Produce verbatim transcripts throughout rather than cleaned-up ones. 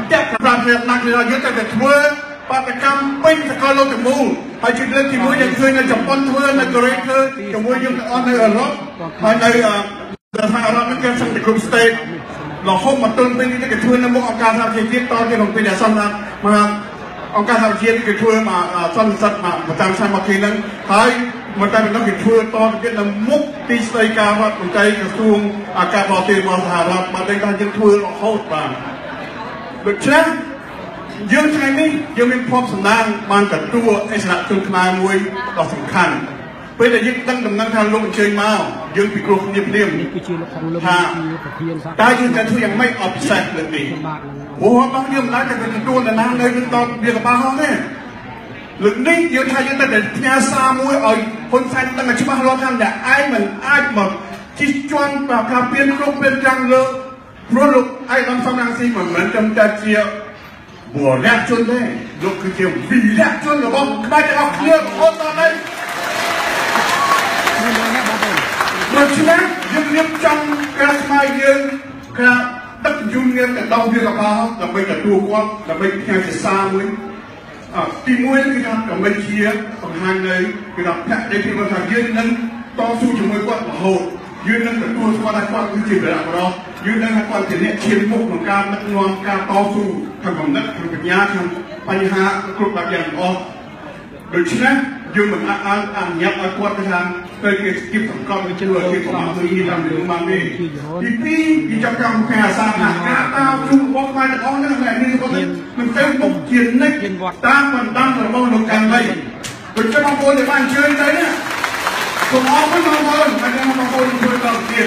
តែប្រាប់អ្នកណាគេយើងតែធ្វើបាតកម្មពេញសកលលោកទាំងមូលហើយជាលើកទីមួយយើងឃើញនៅជប៉ុនធ្វើនៅកូរ៉េធ្វើជាមួយយើងទាំងអស់នៅអឺរ៉ុបហើយនៅសហរដ្ឋអាមេរិកគេសង្កេតគ្រប់ state រហូតមកទល់ពេលនេះគេធ្វើនៅមុខអង្គការសហប្រជាជាតិតទៅក្នុងពេលដែលសន្និដ្ឋានមកអង្គការសហប្រជាជាតិគេធ្វើមកសន្និសីទមកប្រចាំឆ្នាំមកគេនឹងហើយមកតែម្ដងគេធ្វើតទៅទៀតនៅមុខទីស្តីការរដ្ឋមន្ត្រីក្រសួងការបរទេសរបស់សហរដ្ឋបានតែថាយើងធ្វើរហូតបានដូច្នេះយើងថ្ងៃនេះយើងមានភ័ព្វសំណាងបានទទួលអិសរាជជនខ្មែរមួយដ៏សំខាន់ពេលដែលយើងដឹងដំណឹងថាលោកអញ្ជើញមកយើងពិគ្រោះគ្នាព្រាមនេះគឺជាលោកខាងលោកជាប្រធានសហតែយើងតែធ្វើយ៉ាងម៉េចអត់ពិសេសលើនេះព្រោះរបស់យើងមិនដែលតែទទួលដំណឹងនៅនឹងតបវាកបាហោះទេលើកនេះយើងថាយើងតែផ្ញើសារមួយឲ្យហ៊ុនសែនដឹងច្បាស់លាស់ថាតែឯងមិនអាចមកជិះជាន់ប្រកាសពៀនគ្រប់ពៀនចាំងលើព្រោះលោកឯកឧត្តមសំរងស៊ីមិនមែនត្រឹមតែជាបរិយាជនទេលោកគឺជាវីរៈជនរបស់ខ្មែរទាំងអស់គ្នារហូតដល់នេះដូច្នេះយើងរៀបចំការស្មារតីយើងការដឹកជញ្ជូនងារទៅដល់វាកបាដើម្បីទទួលគាត់ដើម្បីផ្ញើជាសារមួយអទីមួយគឺថាដើម្បីជាបង្ហាញនៅគឺថាភក្តីភាពថាយើងនឹងតស៊ូជាមួយគាត់រហូតយើងនឹងទទួលស្គាល់ថាគាត់គឺជាវីរៈបុរសយើងនឹងថាគាត់ជាអ្នកឈានមុខក្នុងការដឹកនាំការតស៊ូខាងកំណត់ខាងបញ្ញាខាងបញ្ហាគ្រប់បែបយ៉ាងអស់ដូច្នេះយើងមិនអាចអនុញ្ញាតឲ្យគាត់ថាទៅគេគៀបសង្កត់ទៅជឿគេប្រមាថទៅយីតាមរឿងបានទេទីពីរពីចាប់កម្មការអាសាថាការតាមជួបរបស់ខ្មែរទាំងអស់ហ្នឹងថ្ងៃនេះគាត់មិនទៅមុខជានិច្ចតាមបណ្ដាំរបស់លោកកាន់លីដូច្នេះបងប្អូនដែលបានអញ្ជើញទៅនេះសូមអរគុណបងប្អូនហើយបងប្អូនជួយដល់ទៀត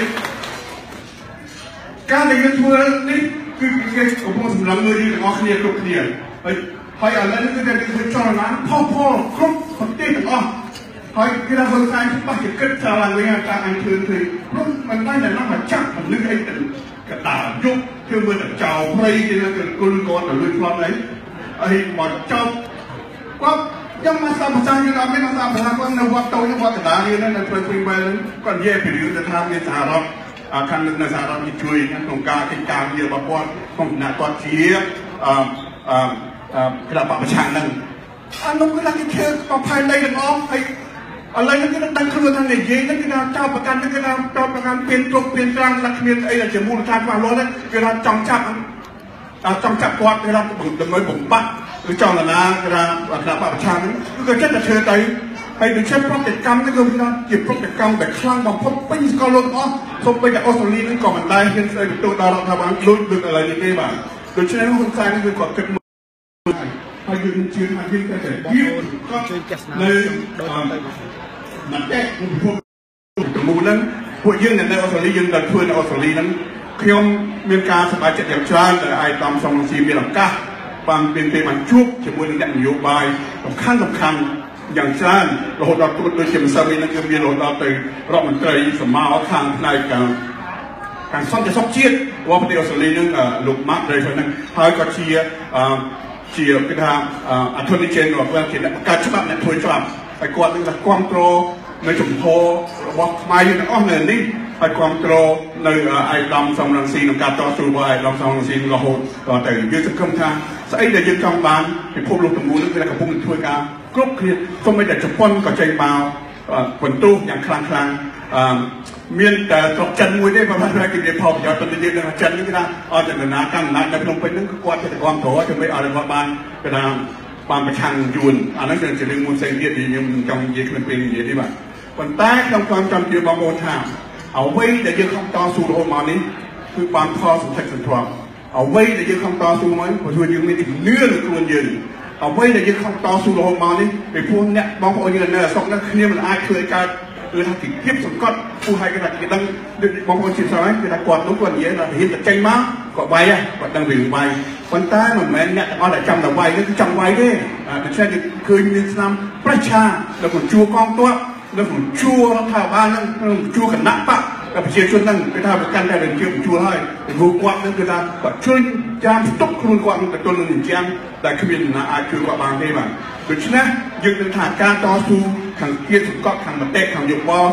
ការដែលយើងធ្វើនេះគឺគេកំពុងសម្លឹងមើលទាំងអស់គ្នាគ្រប់គ្នាហើយហើយឥឡូវនេះគឺតែគេចលនាផុសផុសគ្រប់ប្រទេសទាំងអស់ហើយគេថាហ៊ុនសែនច្បាស់ជាគិតសារឡើងវិញថាអញធ្វើធ្វើព្រោះមិនតែតែមកចាប់មនុស្សអីទៅកដាលយុគគឺមើលតែចោលព្រៃគេនឹងគុលគាត់ទៅលួចផ្លន់អីហើយមកចោលគាត់ខ្ញុំមកសាប់ប្រចាំយើងអត់មានមកសាប់ប្រចាំគាត់នៅវត្តតូចវត្តកណ្ដាលនេះនៅព្រៃព្រីបែលគាត់និយាយពីរឿងទៅថាមានសហរដ្ឋខាងលើនៅសហរដ្ឋគេជួយក្នុងការកិច្ចការងាររបស់គាត់ក្នុងគណៈគាត់ជាអឺអឺគណៈបព្វឆាំងហ្នឹងអានោះគឺថាគេធ្វើប្រផែនដីទាំងអស់ហើយឥឡូវនេះគេដឹងខ្លួនថានិយាយហ្នឹងគេថាចោលប្រកាន់ហ្នឹងគេថាចោលប្រកាន់ពៀនទុកពៀនត្រាំងលក្ខមានអីដែលជាមូលដ្ឋានច្បាស់លាស់ហ្នឹងគេថាចង់ចាប់ចង់ចាប់គាត់គេថាដើម្បីបំបត្តិឬចង់ណាគេថាគណៈបព្វឆាំងហ្នឹងគឺគេចិត្តតែធ្វើទៅហើយដូចជាប្រតិកម្មនេះគឺថាជាប្រតិកម្មដែលខ្លាំងបំផុតពេញសកលលោកទាំងអស់សូម្បីតែអូស្ត្រាលីហ្នឹងក៏មិនដែលហ៊ានស្ដីបន្ទោសដល់រដ្ឋាភិបាលដូចដូចឥឡូវនេះទេបាទដូច្នេះហ៊ុនសែនគឺគាត់គិតហើយយើងជឿថាយើងតែតែយើងក៏ជួយទស្សនាដោយទៅមិនតែពិភពមូលហ្នឹងពួកយើងនៅអូស្ត្រាលីយើងដល់ធ្វើនៅអូស្ត្រាលីហ្នឹងខ្ញុំមានការសប្បាយចិត្តយ៉ាងច្រើនដែលឯកឧត្តមសំរងស៊ីមានឱកាសបានមានពេលបានជួបជាមួយនឹងអ្នកនយោបាយសំខាន់សំខាន់យ៉ាងច្រើនរហូតដល់ទូតដូចជាម្សិលមិញហ្នឹងគឺមានរហូតដល់ទៅរដ្ឋមន្ត្រីសមោខាងផ្នែកខាងសន្តិសុខជាតិរបស់ប្រទេសអូស្ត្រាលីហ្នឹងលោក Mark Rayford ហ្នឹងហើយក៏ជាជាគេថាអធិជនជាតិរបស់គេបង្កើតច្បាប់អ្នកធ្វើច្បាប់ហើយគាត់នឹងថាគ្រប់គ្រងនៅចំហរបស់ខ្មែរយើងទាំងអស់នៅនេះហើយគ្រប់គ្រងនៅឯកឧត្តមសំរងស៊ីក្នុងការតស៊ូរបស់ឯកឧត្តមសំរងស៊ីរហូតដល់ទៅយើងសង្ឃឹមថាស្អីដែលយើងចង់បានពិភពលោកទាំងមូលនេះគឺកំពុងធ្វើការគ្រប់គ្នាសូម្បីតែជប៉ុនក៏ចេញមកបន្ទោសយ៉ាងខ្លាំងខ្លាំងមានតែស្រុកចិនមួយទេបើមិនថាគេនិយាយផលប្រយោជន៍ទៅយើងនឹងចិននេះគេថាអត់ដំណើរកម្មអំណាចនៅក្នុងពេញហ្នឹងគឺគាត់ទៅគ្រប់គ្រងដើម្បីឲ្យគាត់បានគេថាបានប្រឆាំងយួនអាហ្នឹងគឺជារឿងមួយផ្សេងទៀតដែលខ្ញុំចង់និយាយខ្លួនពេលនិយាយនេះបាទប៉ុន្តែខ្ញុំចង់ចង់ជឿបងប្អូនថាអ្វីដែលយើងខំតស៊ូរហូតមកនេះគឺបានផលសន្ធឹកសន្ធាប់អ្វីដែលយើងខំតស៊ូមកព្រោះយើងមានជំនឿលើខ្លួនយើងអ្វីដែលយើងខំតស៊ូរហូតមកនេះពីព្រោះអ្នកបងប្អូនយើងនៅស្រុកនេះគ្នាមិនអាចធ្វើឲ្យកើតគឺថាទីភាពសង្កត់ពូឲ្យគេថាគេដឹងបងប្អូនជិះស្រួយគេថាគាត់នោះគាត់និយាយថាហ៊ានតែចេញមកគាត់វាយគាត់ដឹងពីវាយប៉ុន្តែមិនមែនអ្នកទាំងអស់ដែលចាំតែវាយនេះគឺចង់វាយទេដូច្នេះគឺឃើញមានស្នាមប្រជានៅក្នុងជួរកងទ័ពនៅក្នុងជួររដ្ឋាភិបាលហ្នឹងក្នុងជួរគណៈបកប្រជាជនហ្នឹងគេថាប្រកាន់តែនឹងជួរជួរហើយពីព្រោះគាត់នឹងគឺថាគាត់ជួយចាំស្តុកខ្លួនគាត់នឹងទទួលនឹងជាងតែគ្មានណាអាចជួយគាត់បានទេបាទដូច្នេះយើងនឹងថាការតស៊ូខាងគៀតសង្កត់ខាងមតិខាងយោបល់ខាង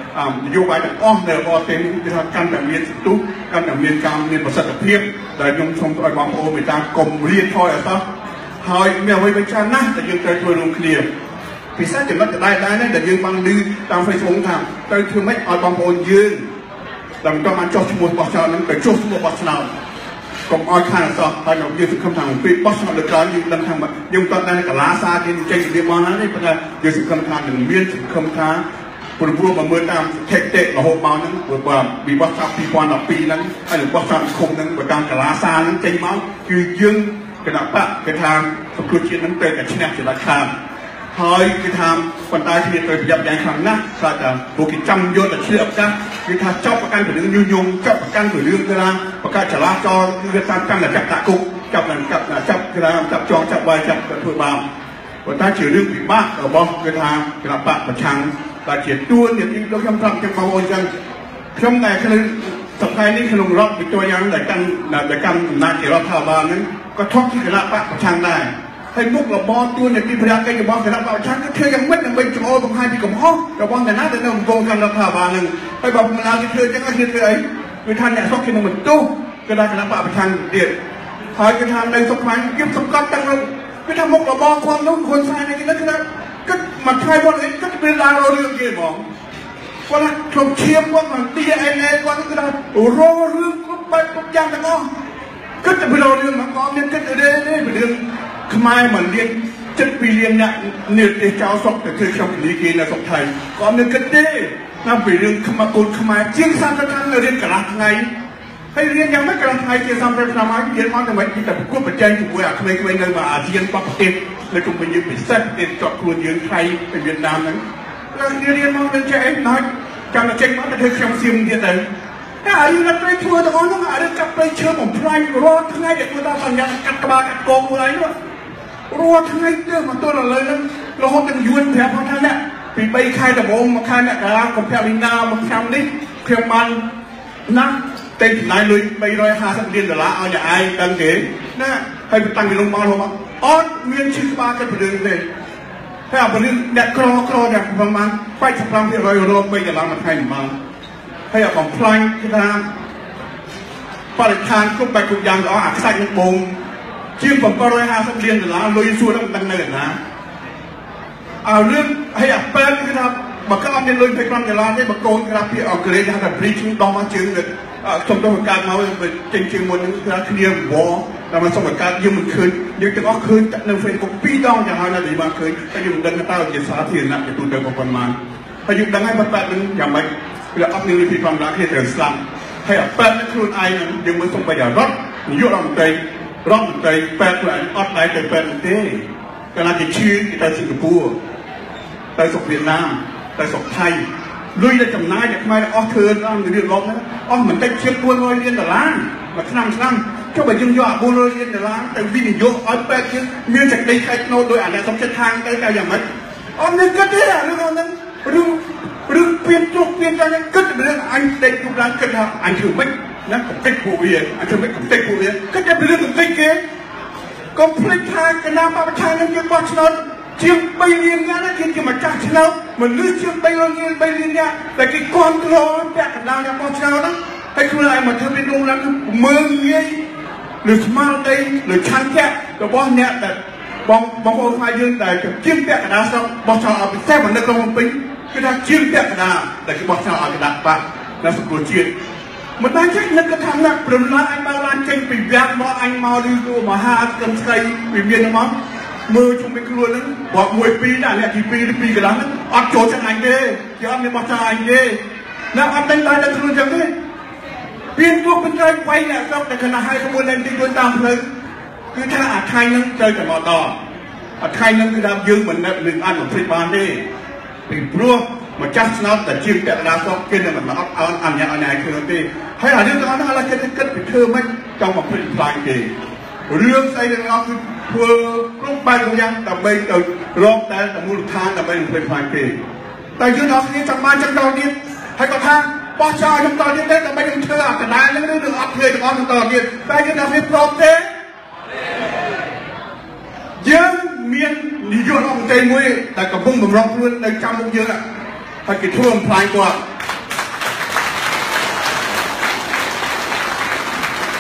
นโยบายต่างอ้อมในบอเต็มที่ทำการแต่เรียนทุกการแต่เรียนการเรียนประสิทธิภาพแต่ยงชมตัวบางโอมีการกลมเรียนทอยซะหอยเมื่อไว้เป็นชานะแต่ยังใจช่วยลงเคลียร์พิเศษจะมันจะได้ได้นะแต่ยังบางดื้อตามไฟสงทางแต่คือไม่เอาบางโอนยืนแต่มันก็มันจ่อสมุดบอชานั้นไปจ่อสมุดบอชนาวกรมอ้อยข้างซะตอนเรายืนคำทางปีบอชนาเดือดร้อนยืนดังทางแบบยังตอนนั้นกับลาซากินใจเดียวมานะนี่เป็นการยืนคำทางหนึ่งเมียนคำทางปนพวกมาเมื่อตามเทคเตะเราหกเมานั้นว่ามีวัชปีปอนปีนั้นไอ้หรือวัชคมนั้นกับการกลาซานั้นใจเมาคือยึงกระดับปะกระทางสกุลเชียนนั้นเป็นกับชนะเจริญคามหอยกระทางคนตายที่เคยพยายามใหญ่ครั้งนะก็จะบุกิจำยศแต่เชื่อกันกระทางเจ้าประกันถือเรื่องยุ่งยุ่งเจ้าประกันถือเรื่องกระทางประกาศจราจรคือกระทางกันจับตะกุกจับนั่นจับจับกระทางจับจองจับใบจับกระถุยบางคนตายถือเรื่องผิดบ้าเราบอกกระทางกระปะประชังแต่เขียนตัวเนี่ยที่เราทำทำจะมาโอนกันทำแต่คือสมัยนี้ขนมรอบเป็นตัวอย่างแต่กันแต่กันนาเกี่ยวกับข่าวบางนั้นก็ทอกที่กระปะประชังได้ให้มุกเราบอลตัวเนี่ยที่พยายามจะบอลกระปะประชังก็เธอยังไม่ยังไม่โอ้ตรงให้ที่กับห้องเราบอลแต่น่าจะต้องโกงกันราคาบางนึงไปบอกเวลาที่เธอจะก็เธอเธอคือท่านเนี่ยชอบกินนมตู้กระดาษกระปะประชังเด็ดหายกระทำในสมัยยึดสกัดตั้งเราไปทำมุกเราบอลความนุ่มคนชายในนี้นะครับก็มาใช้บอลเองก็จะเป็นลาเราเรื่องเกี่ยวกับวันนั้นชมเชียมว่ามันตีไอ้เล่วันนั้นก็ได้รอเรื่องก็ไปทุกอย่างแต่ก็ก็จะเป็นเราเรื่องมันก็เนี่ยก็จะได้ได้เป็นเรื่องขมายเหมือนเรียนเจ็ดปีเรียนเนี่ยเนี่ยเจ้าสอบแต่เคยชอบลีกีในสอบไทยก็เนี่ยก็ได้นั่นเป็นเรื่องขมาตุนขมายเชียงซานประกันเรียนกระลักไงให้เรียนยังไม่กระลักไงเชียงซานประกันมาเรียนมาแต่ไม่ที่แต่กู้ปัจจัยถูกว่าเคยเคยเงินมาอาเซียนปั๊บเต็มเลยจงไปยืมไปเซ็ตเต็มจอดครัวยืมไทยเป็นเวียดนามนั้นแล้วเรียนมาเป็นใจน้อยการเช็คมาแต่เธอเชื่อมซิมเดียวกันถ้าอายุนักไปทัวร์ตะวันต้องอาจจะกลับไปเชื่อผมพลายรอดทั้งไงเด็กตัวตาสัญญากัดกระบากัดกองอะไรด้วยรอดทั้งไงเรื่องมันตัวเราเลยนั้นเราห้องกันยวนแผลพอท่านเนี่ยปีไปใครแต่วงมาใครเนี่ยกระลากับแพลินามาทำนี่เครื่องมันนั่งเต็มนายเลยไปร้อยห้าสิบเดือนแต่ละเอาอย่าไอ้ดังเก๋นะให้ไปตั้งในโรงพยาบาลลงมาอ๋อเมียนชื่อบ้านกันไปเดินเลยถ้าเป็นเด็กครอครอเนี่ยประมาณไปสักครั้งที่เราโรมไปกับเรามาไทยมาให้เอาของพลายที่ทางปริธานกลุ่มไปกลุ่มยางเราอักษรยังบงชื่อผมก็ร้อยห้าสิบเดือนแต่ละลุยสู้แล้วมันตั้งเนินนะเอาเรื่องให้อักเปิดที่ทำบักก็เอาเงินลุยไปกลางเวลาได้บักโกงครับที่เอาเกลียดแบบบริชิงดองมาจึงเลยสมตัวการมาเป็นจริงจริงวันนึงคือเคลียร์วอลแต่มันสมการยืมมันคืนยืมจะก็คืนจากในเฟซบุ๊กปีดองอย่างไรนะดีมาคืนถ้ายืมดังกระต้าเย็นสาธิตนะจะตูเดินกับประมาณถ้ายืมดังให้แปดนึงอย่างไรเวลาอัพนิวที่ความรักที่เติมสลัมให้แปดนักครูไอ้นั้นยืมมันส่งไปอย่างรถยุโรปใจรอบใจแปดคนออนไลน์แต่แปดเต้ขณะที่ชื่อที่แต่สิงคโปร์แต่สกเวียดนามแต่สกไทยลุยได้จำนายจากไม่อ้อเธออ้อมเรียนร้องนะอ้อมเหมือนได้เชียร์บัวลอยเรียนแต่ล้านมาขนำขนำเจ้าไปยังยอดบัวลอยเรียนแต่ล้านแต่วิญญาณอ้อยแปดยังมีจากในใครโน้ตโดยอาจจะสมเด็จทางได้การอย่างไรอ้อมนึกก็ได้เรื่องนั้นเรื่องเรื่องเปลี่ยนจุกเปลี่ยนการยังก็จะเป็นเรื่องอันเด็กทุกร้านก็ทำอันถือไม่นะกับเด็กผู้เรียนอันถือไม่กับเด็กผู้เรียนก็จะเป็นเรื่องของเด็กเก๋ก็พลิกทางกันน้ำมาประชาชนยังบอชนนเชียงไปเรียนงานนักเรียนจะมาจ้างเราเหมือนเรื่องเชียงไปเรียนไปเรียนเนี่ยแต่กี่คนรอแบกกันดาวอย่างบอชนนให้คุณอะไรมาเธอเป็นโรงแรมเมืองเงี้ยหรือสมาร์ทได้หรือชั้นแค่แต่บอลเนี่ยแต่บางบางคนมายืนแต่เชียงแบกกันดาวสักบอชนเอาไปแท้เหมือนนักลงไปคือถ้าเชียงแบกกันดาวแต่คือบอชนเอากระดาษปะแล้วสกุลเชียงมันได้ใช่นักกระทำนักปรุงละอันบาลานเก่งไปแบบว่าอันมาดูดูมาหากันใครไปเรียนมั้งมือชมไปครัวนั้นบอกมวยปีน่ะเนี่ยกี่ปีหรือปีกันแล้วนั้นอัดโจทย์อันเดียจะอันเนี่ยมาจ่ายอันเดียนะอันเป็นรายได้ครัวจังเลยเปลี่ยนตัวเป็นใจไปเนี่ยก็แต่ขณะให้ขบวนแรงที่โดนตามเลยคือถ้าอัดไทยนั้นเจอกับมอต่ออัดไทยนั้นคือดาวยืมเหมือนหนึ่งอันของฟรีบานได้เป็นพวกมาจัดสนับแต่จิ้มแต่ดาวซอกเกนเนี่ยมันมาอัดอันอันเนี่ยอันไหนคือนั่นที่ให้หาเรื่องการอะไรกันกันไปเธอไม่จำมาฟรีบานเองเรื่องใส่เรื่องเราคือเพื่อกลุ่มไปของยังแต่ไม่แต่รอบแต่แต่มูลค่าแต่ไม่เป็นฝ่ายเกย์แต่ยืนเอาที่จังมาจังตอนนี้ให้กับทางปชจังตอนนี้ได้แต่ไม่ยังเชื่อแต่นายยังไม่ได้อัพเดตจังตอนนี้แต่ยืนเอาที่พร้อมเต้ยังเมียนนิยมองใจมวยแต่กับพุ่งผมร้องเพื่อนในจำมุกเยอะให้กิจท่วมพลายกว่า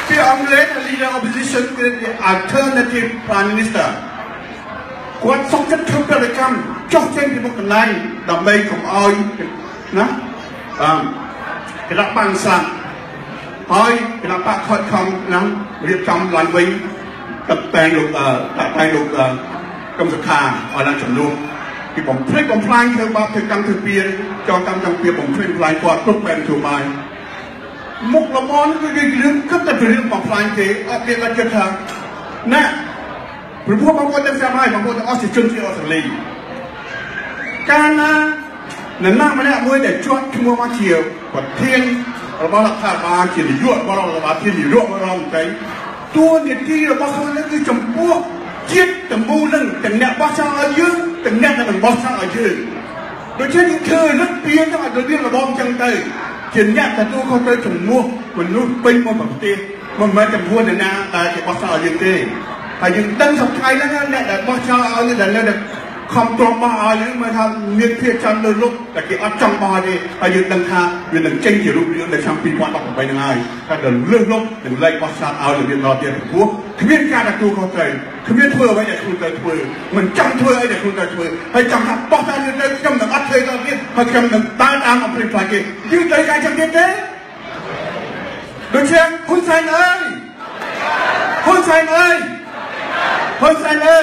ពីអង់គ្លេស leader opposition គឺ alternative prime minister គាត់សុខចិត្តធ្វើប្រតិកម្មចុះចេញពីមុខកន្លែងដើម្បីកុំឲ្យណាអឺគណៈបកស្លាប់ហើយគណៈបកខត់ខំណារៀបចំឡើងវិញទឹកតែងលោកអឺតែងលោកកឹមសុខាឲ្យឡើងចំនួនពីបំភ្លេចបំផ្លាញធ្វើបាបធ្វើកម្មធ្វើពៀនចងកម្មចង់ពៀបំភ្លេចបំផ្លាញគាត់គ្រប់បែបធ្វើបាយមុខលំអនគឺរឿងគិតតែពីរឿងបំផ្លាញទេអត់មានតែគិតថាណាព្រោះបងប្អូនទាំងស្រាប់ហើយបងប្អូនទាំងអស់ជាជនជាតិអូស្ត្រាលីកាលណានៅណាម្នាក់មួយដែលជាប់ឈ្មោះមកជាប្រធានរបស់រដ្ឋាភិបាលជានាយករបស់រដ្ឋាភិបាលជានាយករបស់រដ្ឋមន្ត្រីតួនាទីរបស់ខ្លួនគឺចំពោះជាតិទាំងមូលនឹងទាំងអ្នកបោះឆ្នោតឲ្យយើងទាំងអ្នកដែលមិនបោះឆ្នោតឲ្យយើងដូច្នេះយើងធ្វើរឹតពីទៅឲ្យរបៀបរបបអញ្ចឹងទៅជាអ្នកទទួលខុសត្រូវជំនួសមនុស្សពេញមួយប្រទេសមិនមែនចំពោះអ្នកណាដែលជាបោះឆ្នោតឲ្យយើងទេហើយយើងដឹងសប្តាហ៍ហ្នឹងអ្នកដែលបោះឆ្នោតឲ្យដែលនៅខំទ្រាំបោះឲ្យយើងមើលថាមានភាពចង់លើលុបតែគេអត់ចង់បោះទេហើយយើងដឹងថាវានឹងចេញជារូបរាងនៅឆ្នាំពីរពាន់ដប់ប្រាំបីហ្នឹងហើយថាដល់លើលុបនឹងលែងបោះឆ្នោតឲ្យរបៀបដល់ទៀតព្រោះគ្មានការទទួលខុសត្រូវគ្មានធ្វើអ្វីដែលខ្លួនត្រូវធ្វើមិនចង់ធ្វើអីដែលខ្លួនត្រូវធ្វើហើយចង់ថាបោះតាមយើងទៅខ្ញុំនឹងអត់ធ្វើដល់ទៀតហើយខ្ញុំនឹងដើរតាមអំពីផ្លាកគេយើងត្រូវការចឹងទៀតទេដូចជាហ៊ុនសែនអើយហ៊ុនសែនអើយហ៊ុនសែនអើយ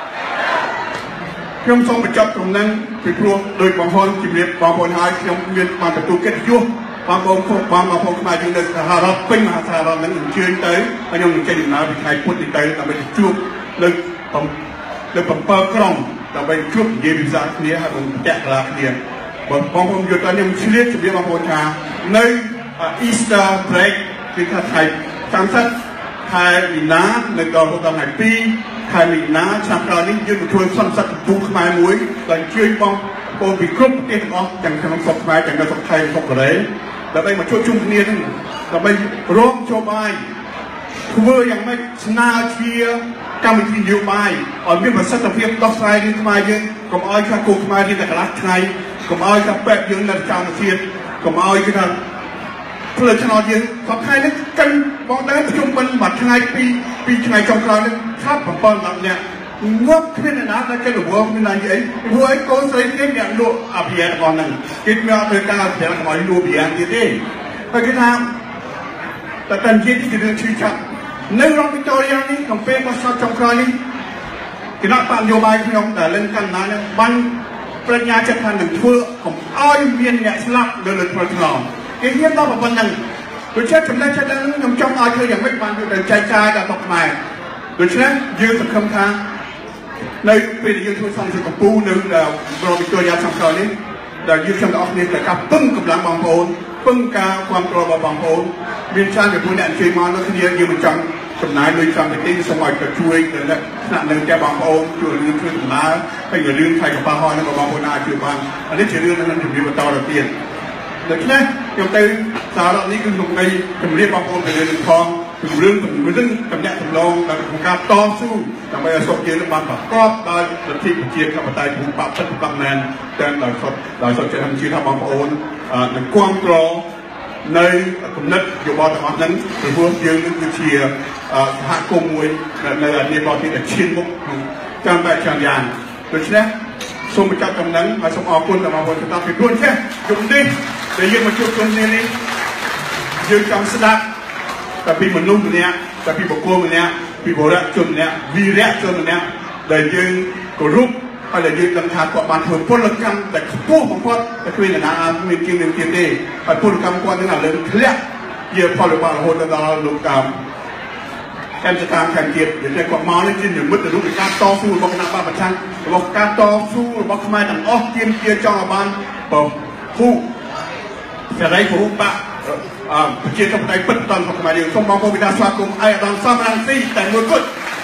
ខ្ញុំសូមបញ្ចប់ត្រឹមហ្នឹងពីព្រោះដោយបងប្អូនជំរាបបងប្អូនហើយខ្ញុំមានបានទទួលកិត្តិយសបងប្អូនផងបងប្អូនខ្មែរយើងនៅសហរដ្ឋពេញមហាសហរដ្ឋហ្នឹងអញ្ជើញទៅហើយខ្ញុំនឹងចេញដំណើរពីថ្ងៃពុធនេះទៅដើម្បីជួបលើលើបំពើក្រុងដើម្បីជួបនិយាយភាសាគ្នាហើយបំពាក់កលាគ្នាបងប្អូនយល់ថាខ្ញុំឆ្លៀតជំរាបបងប្អូនថានៅ Easter break គឺថាថ្ងៃសាមសិបខែមីនានៅដល់ថ្ងៃពីរខែមីនាឆ្នាំក្រោយនេះយើងនឹងធ្វើសន្និសីទទូខ្មែរមួយដែលអញ្ជើញបងប្អូនពីគ្រប់ប្រទេសទាំងអស់ទាំងក្នុងស្រុកខ្មែរទាំងនៅស្រុកថៃស្រុកកូរ៉េដើម្បីមកជួបជុំគ្នានឹងដើម្បីរួមចូលបាយធ្វើយ៉ាងម៉េចស្នើជាកម្មវិធីនយោបាយឲ្យមានប្រសិទ្ធភាពដោះស្រាយរឿងខ្មែរយើងកុំឲ្យថាគោលខ្មែររៀនតែកន្លះថ្ងៃកុំឲ្យថាពេទ្យយើងនៅចាំជាតិកុំឲ្យគេថាផ្លូវឆ្នោតយើងគាត់ថ្ងៃនេះកិនបងដែរប្រជុំបិណ្ឌមួយថ្ងៃពីរពីរថ្ងៃចុងក្រោយនេះថាប្រព័ន្ធដល់អ្នកងប់គ្មានណាដែលគេរវល់មានណានិយាយព្រោះឯងកូនស្រីគេអ្នកលក់អភិញ្ញារបស់ហ្នឹងគេមានអត់ត្រូវការអភិញ្ញារបស់លក់អភិញ្ញាទៀតទេហើយគេថាតែតែនិយាយពីរឿងឈឺចាប់នៅរដ្ឋវីតូរីយ៉ានេះកំពុងបោះឆ្នោតចុងក្រោយនេះគណៈបកនយោបាយខ្ញុំដែលlênកណ្ដាលនេះបានបញ្ញាចិត្តថានឹងធ្វើកុំឲ្យមានអ្នកស្លាប់នៅលើផ្លូវថ្នល់គេហ៊ានដល់ប៉ុណ្ណឹងដូច្នេះចំណេះចិត្តហ្នឹងខ្ញុំចង់ឲ្យធ្វើយ៉ាងម៉េចបានទៅចែកចាយដល់ដល់ខ្មែរដូច្នេះយើងសង្ឃឹមថានៅពេលដែលយើងធ្វើសន្និសីទកម្ពុជានៅរដ្ឋវីតូរីយ៉ាខាងក្រោយនេះដែលយើងខ្ញុំទាំងអស់គ្នាត្រូវការពឹងកម្លាំងបងប្អូនពឹងការគ្រប់គ្រងរបស់បងប្អូនមានច្រើនចំពោះអ្នកអញ្ជើញមកនៅគ្នាយើងមិនចង់ចំណាយលុយចំទៅទេសូមឲ្យទៅជួយទៅស្នាក់នៅផ្ទះបងប្អូនជួយរឿងធ្វើដំណើរហើយរឿងថៃកប៉ាល់ហោះនឹងបងប្អូនអាចជួយបានអានេះជារឿងនឹងជំរាបបន្តទៅទៀតដូច្នេះខ្ញុំទៅសាររដ្ឋនេះគឺក្នុងន័យជំរាបបងប្អូនទៅលើនឹងផងពីរឿងរឿងតំណាក់តំឡងដល់ក្នុងការតស៊ូដើម្បីឲ្យសុខយើងបានប្រកបដោយលទ្ធិប្រជាធិបតេយ្យភូមិបព្វពិតប្រាកដមែនទាំងដោយសុខដោយសុខចិត្តជឿថាបងប្អូននឹងគ្រប់គ្រងនៅគំនិតយោបល់ទាំងអស់ហ្នឹងព្រោះយើងនឹងគឺជាសហគមន៍មួយនៅអានេះបទទីឈានមុខតាមបែបច្រើនយ៉ាងដូច្នេះសូមបញ្ចប់ចំណឹងហើយសូមអរគុណដល់បងប្អូនទាំងអស់ពីព្រោះចេះជុំនេះដែលយើងមកជួបជុំគ្នានេះយើងចង់ស្ដាប់តែពីមនុស្សម្នាក់តែពីបុគ្គលម្នាក់ពីបរិយាជនម្នាក់វីរៈជនម្នាក់ដែលយើងគោរពហើយដែលយើងដឹងថាគាត់បានធ្វើពលកម្មតែខ្ពស់បំផុតតែគ្មានអ្នកណាមានជាងនឹងទៀតទេហើយពលកម្មគាត់នឹងឡើងធ្លាក់ជាផលវិបាករហូតដល់លោកកម្មកម្មសកម្មខាងទៀតនិយាយគាត់មកនេះជានិមិត្តរូបនៃការតស៊ូរបស់គណៈបព្វប្រឆាំងរបស់ការតស៊ូរបស់ខ្មែរទាំងអស់ទាមទារចង់ឲ្យបានបើភូសេរីភូបៈប្រជាធិបតេយ្យពិតប្រាកដរបស់ខ្មែរយើងសូមបងប្អូនវិដាស្វាគមន៍ឯកឧត្តមសំរងស៊ីតែមួយគត់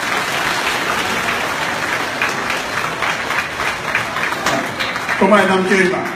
សូមឲ្យនាំជើញបាទ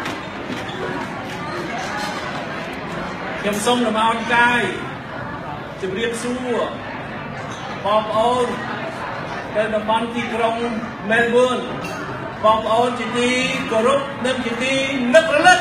ខ្ញុំសូមលំអរកាយជំរាបសួរបងប្អូននៅតំបន់ទីក្រុង Melbourne បងប្អូនជាទីគោរពនិងជាទីនឹករលឹក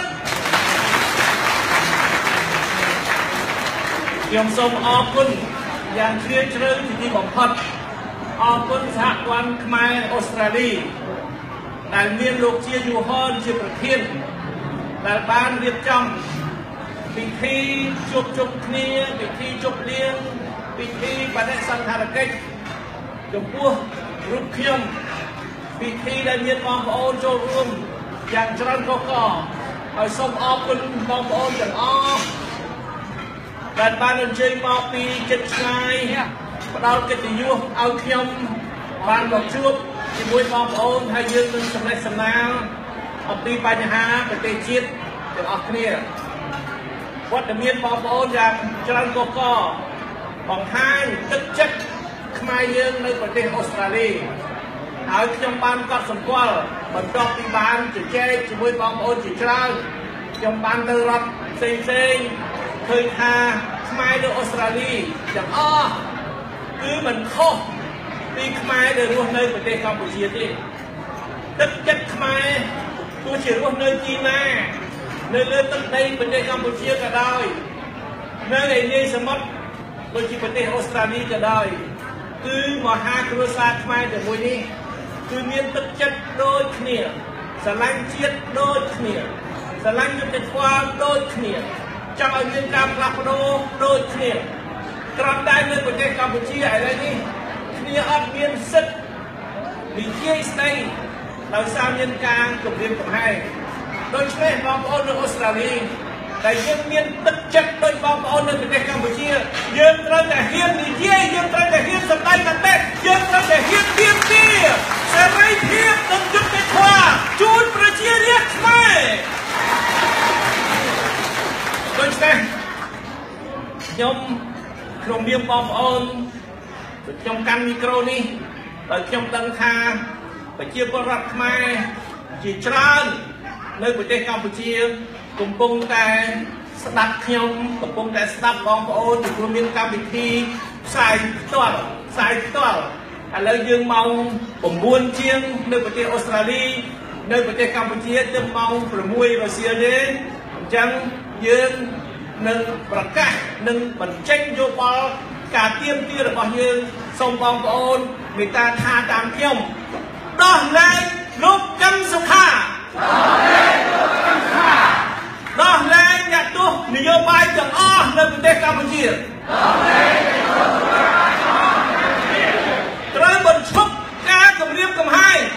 ខ្ញុំសូមអរគុណយ៉ាងជ្រាលជ្រៅជាទីបំផុតអរគុណសហព័ន្ធខ្មែរអូស្ត្រាលីដែលមានលោកជាយូហនជាប្រធានដែលបានរៀបចំពិធីជួបជុំគ្នាពិធីជប់លៀងពិធីបដិសណ្ឋារកិច្ចចំពោះរូបខ្ញុំពិធីដែលមានបងប្អូនចូលរួមយ៉ាងច្រើនកកហើយសូមអរគុណបងប្អូនទាំងអស់ដែលបានអញ្ជើញមកពីជិតឆ្ងាយផ្ដល់កិត្តិយសឲ្យខ្ញុំបានមកជួបជាមួយបងប្អូនហើយយើងនឹងសម្ដែងសម្ដាលអំពីបញ្ហាប្រទេសជាតិទាំងអស់គ្នាវត្តមានបងប្អូនយ៉ាងច្រើនកកបង្ហាញទឹកចិត្តខ្មែរយើងនៅប្រទេសអូស្ត្រាលីហើយខ្ញុំបានកត់សម្គាល់បន្ទាប់ពីបានជជែកជាមួយបងប្អូនជាច្រើនខ្ញុំបានទៅរដ្ឋផ្សេងផ្សេងឃើញថាខ្មែរនៅអូស្ត្រាលីទាំងអស់គឺមិនខុសពីខ្មែរដែលរស់នៅប្រទេសកម្ពុជាទេទឹកចិត្តខ្មែរទោះជារស់នៅទីណានៅលើទឹកដីប្រទេសកម្ពុជាក៏ដោយនៅឯនាយសមុទ្រដូចជាប្រទេសអូស្ត្រាលីក៏ដោយគឺមហាគ្រួសារខ្មែរទាំងមួយនេះគឺមានទឹកចិត្តដូចគ្នាស្រឡាញ់ជាតិដូចគ្នាស្រឡាញ់យុត្តិធម៌ដូចគ្នាចង់ឲ្យមានការផ្លាស់ប្ដូរដូចគ្នាក្រំតែនៅប្រទេសកម្ពុជាឥឡូវនេះគ្នាអត់មានសិទ្ធិនិយាយស្ដីដោយសារមានការគំរាមកំហែងដូច្នេះបងប្អូននៅអូស្ត្រាលីតែយើងមានទឹកចិត្តដោយបងប្អូននៅប្រទេសកម្ពុជាយើងត្រូវតែហ៊ាននិយាយយើងត្រូវតែហ៊ានសម្ដែងមតិយើងត្រូវតែហ៊ានទាមទារសេរីភាពនិងយុត្តិធម៌ជូនប្រជារាស្ត្រខ្មែរដូច្នេះខ្ញុំក្រុមនាមបងប្អូនខ្ញុំកាន់មីក្រូនេះដោយខ្ញុំដឹងថាប្រជាពលរដ្ឋខ្មែរជាច្រើននៅប្រទេសកម្ពុជាកំពុងតែស្ដាប់ខ្ញុំកំពុងតែស្ដាប់បងប្អូនព្រោះមានកម្មវិធីផ្សាយផ្ទាល់ផ្សាយផ្ទាល់ឥឡូវយើងម៉ោង9ជាងនៅប្រទេសអូស្ត្រាលីនៅប្រទេសកម្ពុជាទៅម៉ោង6រសៀលទេអញ្ចឹងយើងនឹងប្រកាសនឹងបញ្ចេញយោបល់ការទាមទាររបស់យើងសូមបងប្អូនមេត្តាថាតាមខ្ញុំដោះលែងលោកកឹមសុខាដោះលែងអ្នកទោសនយោបាយទាំងអស់នៅប្រទេសកម្ពុជាត្រូវបញ្ឈប់ការគំរាមកំហែង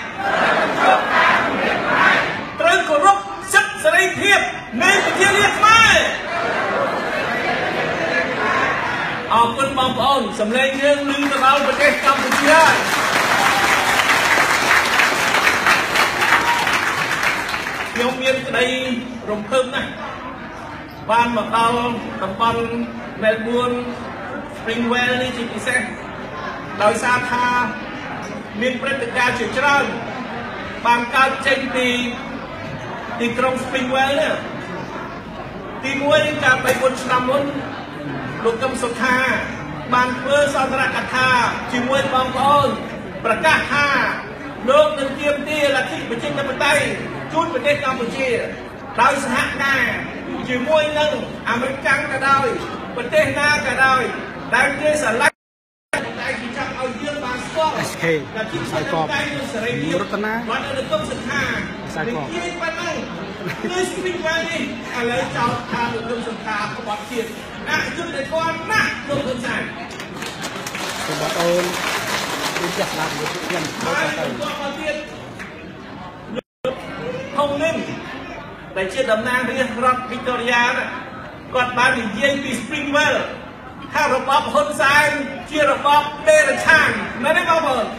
ត្រូវគោរពសិទ្ធិសេរីភាពនៃប្រជារាស្ត្រខ្មែរអរគុណបងប្អូនសម្លេងយើងឮទៅដល់ប្រទេសកម្ពុជាហើយខ្ញុំមានក្តីរំភើបណាស់បានមកដល់តំបន់ Melbourne Springvale នេះជាពិសេសដោយសារថាមានព្រឹត្តិការណ៍ជាច្រើនបានកើតចេញពីទីក្រុង Springvale នេះទីមួយកាលពីbốnឆ្នាំមុនលោកកឹមសុខាបានធ្វើសន្ទរកថាជាមួយបងប្អូនប្រកាសថាលោកនឹងទាមទារលទ្ធិប្រជាធិបតេយ្យជូនប្រទេសកម្ពុជាដោយសហការជាមួយនឹងអាមេរិកក៏ដោយប្រទេសណាក៏ដោយដែលគេស្រឡាញ់តែគេចង់ឲ្យយើងបានស្គាល់តែទីផ្សារតែនឹងសេរីភាពបាននៅក្នុងសង្ខារនិយាយប៉ុណ្ណឹងគឺស្ពីកវិញនេះឥឡូវចោលថាលោកនឹងសង្ខារក្បត់ជាតិអយុត្តិធម៌ណាស់លោកហ៊ុនសែនសូមបងអូនជួយចាស់ស្ដាប់លោកខ្ញុំទៅទៅទៀតហុងនិនដែលជាតំណាងរាជរដ្ឋ Victoria គាត់បាននិយាយពី Springvale ថារបបហ៊ុនសែនជារបបដេរឆានមែនទេបងប្អូន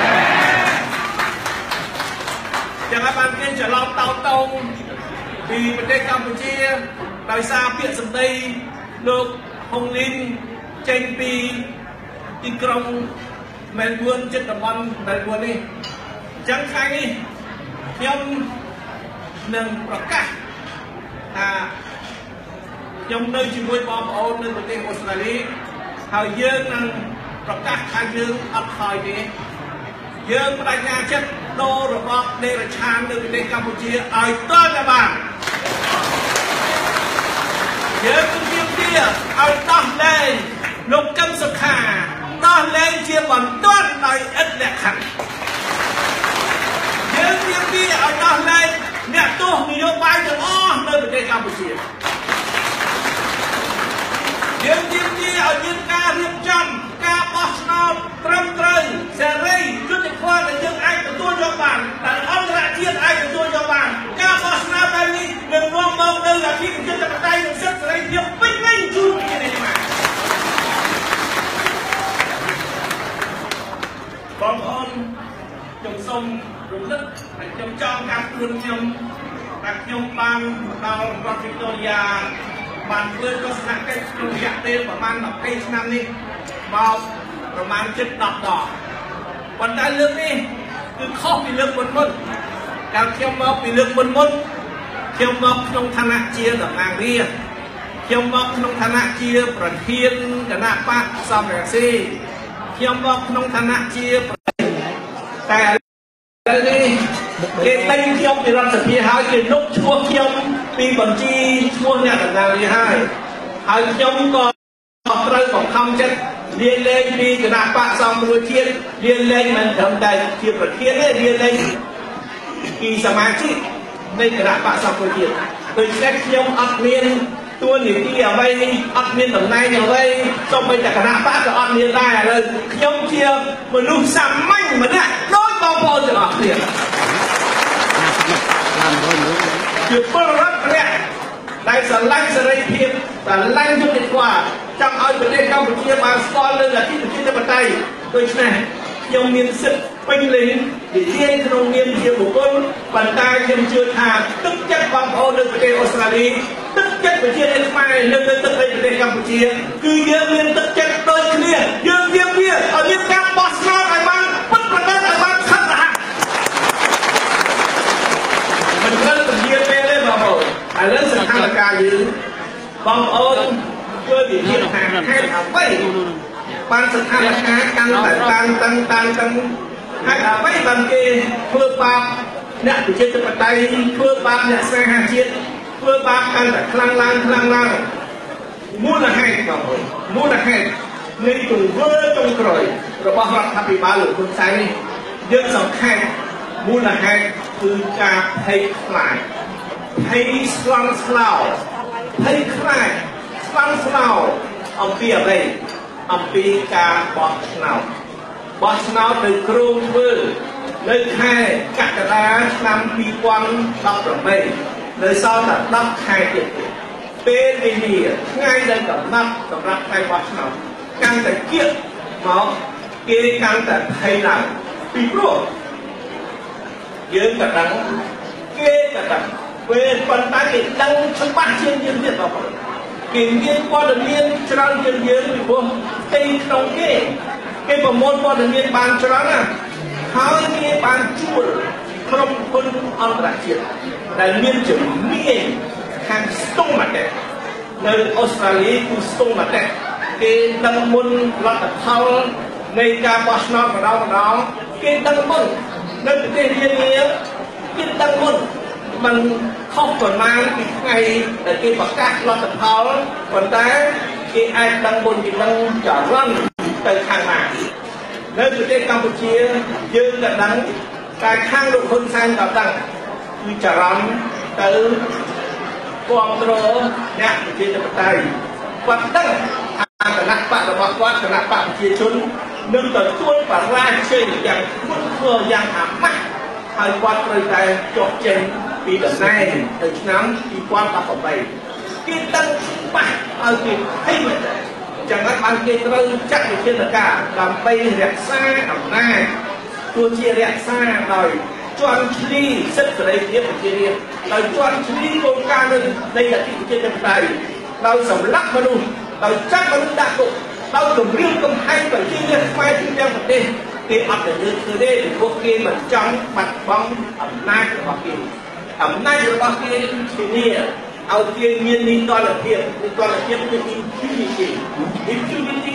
យ៉ាងណាបានគេច្រឡំតោតងពីប្រទេសកម្ពុជាដោយសារពាក្យសម្ដីលោកហុងលីនចេញពីទីក្រុង Melbourne ជិតតំបន់ Melbourne នេះអញ្ចឹងថ្ងៃនេះខ្ញុំនឹងប្រកាសថាខ្ញុំនៅជាមួយបងប្អូននៅប្រទេសអូស្ត្រាលីហើយយើងនឹងប្រកាសថាយើងអត់ខ້ອຍទេយើងបដិញ្ញាចិត្តដូររបបដេរឆាននៅប្រទេសកម្ពុជាឲ្យតើតែបានយើងជំរាបលាឲ្យដោះលែងលោកកឹមសុខាដោះលែងជាបន្ទាន់ដោយឥតលក្ខខណ្ឌយើងជំរាបលាឲ្យដោះលែងអ្នកទោសនយោបាយទាំងអស់នៅប្រទេសកម្ពុជាយើងជំរាបលាឲ្យមានការរៀបចំការបោះឆ្នោតត្រឹមត្រូវសេរីយុត្តិធម៌ដែលយើងអាចទទួលយកបានដែលអន្តរជាតិអាចទទួលយកបានការបោះឆ្នោតបែបនេះនឹងនាំមកនូវលទ្ធិប្រជាធិបតេយ្យនិងសិទ្ធិសេរីភាពពេញលេញជូនប្រជាជនខ្មែរបងប្អូនខ្ញុំសូមរំលឹកហើយខ្ញុំចង់ការខ្លួនខ្ញុំតែខ្ញុំបានដល់រដ្ឋវីកតូរីយ៉ាបានធ្វើទស្សនកិច្ចក្នុងរយៈពេលប្រមាណยี่สิบឆ្នាំនេះមកប្រមាណជិតដប់ដងប៉ុន្តែលើកនេះគឺខុសពីលើកមុនមុនកាលខ្ញុំមកពីលើកមុនមុនខ្ញុំមកក្នុងឋានៈជាតំណាងរាស្ត្រខ្ញុំមកក្នុងឋានៈជាប្រធានគណៈបកសំរងស៊ីខ្ញុំមកក្នុងឋានៈជាតែឥឡូវនេះគេតែងខ្ញុំពីរដ្ឋសភាហើយគេលុបឈ្មោះខ្ញុំពីបញ្ជីឈ្មោះអ្នកតំណាងរាស្ត្រហើយហើយខ្ញុំក៏ត្រូវបង្ខំចិត្តលាលែងពីគណៈបកសង្គ្រោះជាតិលាលែងមិនត្រឹមតែជាប្រធានទេលាលែងពីសមាជិកនៃគណៈបកសង្គ្រោះជាតិដូច្នេះខ្ញុំអត់មានតួនាទីអ្វីអត់មានតំណែងអ្វីសូម្បីតែគណៈបកក៏អត់មានដែរឥឡូវខ្ញុំជាមនុស្សសាមញ្ញម្នាក់ដូចបងប្អូនទាំងអស់គ្នាជាពលរដ្ឋម្នាក់ដែលស្រឡាញ់សេរីភាពស្រឡាញ់យុត្តិធម៌ចង់ឲ្យប្រទេសកម្ពុជាបានស្គាល់លើលទ្ធិប្រជាធិបតេយ្យដូច្នេះខ្ញុំមានសិទ្ធិពេញលេញនិយាយក្នុងនាមជាបុគ្គលប៉ុន្តែខ្ញុំជឿថាទឹកចិត្តបងប្អូននៅប្រទេសអូស្ត្រាលីទឹកចិត្តប្រជាជនខ្មែរនៅលើទឹកដីប្រទេសកម្ពុជាគឺយើងមានទឹកចិត្តដូចគ្នាយើងវាវាឲ្យមានការបោះឆ្នោតឲ្យបានពិតប្រាកដឲ្យបានខិតរហ័សមិនត្រូវពជាពេលទេបងប្អូនឥឡូវស្ថានភាពយើងបងប្អូនជួយវិភាគថាហេតុអ្វីបានស្ថានភាពកាន់តែតាំងតាំងតាំងតាំងហេតុអ្វីបានគេធ្វើបាបអ្នកប្រជាធិបតេយ្យធ្វើបាបអ្នកស្នេហាជាតិធ្វើបាបកាន់តែខ្លាំងឡើងខ្លាំងឡើងមូលហេតុបងប្អូនមូលហេតុនៃទង្វើចុងក្រោយរបស់រដ្ឋាភិបាលលោកហ៊ុនសែននេះយើងសង្ខេបមូលហេតុគឺការភ័យខ្លាចភ័យស្លន់ស្លោភ័យខ្លាចស្លន់ស្លោអំពីអ្វីអំពីការបោះឆ្នោតបោះឆ្នោតនៅគ្រោងធ្វើនៅខែកក្កដាឆ្នាំពីរពាន់ដប់ប្រាំបីនៅសល់តែដប់ខែទៀតពេលវេលាថ្ងៃដែលកំណត់សម្រាប់ថ្ងៃបោះឆ្នោតកាន់តែគៀកមកគេកាន់តែភ័យឡើងពីព្រោះយើងក៏ដឹងគេក៏ដឹងពេលប៉ុន្តែគេដឹងច្បាស់ជាងយើងទៀតបងប្អូនគេមានព័ត៌មានច្រើនជាងយើងពីព្រោះផ្ទៃក្នុងគេគេប្រមូលព័ត៌មានបានច្រើនណាស់ហើយគេបានជួលក្រុមហ៊ុនអន្តរជាតិដែលមានជំនាញខាងស្ទង់ម៉ាតេនៅអូស្ត្រាលីគឺស្ទង់ម៉ាតេគេដឹងមុនលទ្ធផលនៃការបោះឆ្នោតម្ដងម្ដងគេដឹងមុននៅប្រទេសនានាគេដឹងមុនมันខុសប្រមាណពីថ្ងៃដែលគេប្រកាសលទ្ធផលប៉ុន្តែគេអាចដឹងមុនពីនឹងចរន្តទៅខាងណានៅប្រទេសកម្ពុជាយើងក៏ដឹងតែខាងលោកហ៊ុនសែនក៏ដឹងគឺចរន្តទៅគ្រប់គ្រងអ្នកប្រជាធិបតេយ្យគាត់ដឹងថាគណៈបករបស់គាត់គណៈបកប្រជាជននឹងទទួលបរាជ័យយ៉ាងធ្ងន់ធ្ងរយ៉ាងអាម៉ាស់ហើយគាត់ត្រូវតែចុះចេញពីតំណែងទៅឆ្នាំពីរពាន់ដប់ប្រាំបីគេដឹងច្បាស់ឲ្យគេឃើញមែនទេចឹងហើយបានគេត្រូវចាត់វិធានការដើម្បីរក្សាអំណាចទោះជារក្សាដោយជន់ឈ្លីសិទ្ធិសេរីភាពប្រជារាស្ត្រដោយជន់ឈ្លីគោលការណ៍នៃលទ្ធិប្រជាធិបតេយ្យដោយសម្លាប់មនុស្សដោយចាប់មនុស្សដាក់គុកដោយគម្រាមកំហែងប្រជារាស្ត្រខ្មែរទូទាំងប្រទេសគេអត់ទៅលើកធ្វើទេពីពួកគេមិនចង់បាត់បង់អំណាចរបស់គេអំណាចរបស់គេធានាឲ្យគេមាននីតិរដ្ឋភាពនីតិរដ្ឋភាពគឺ impunity impunity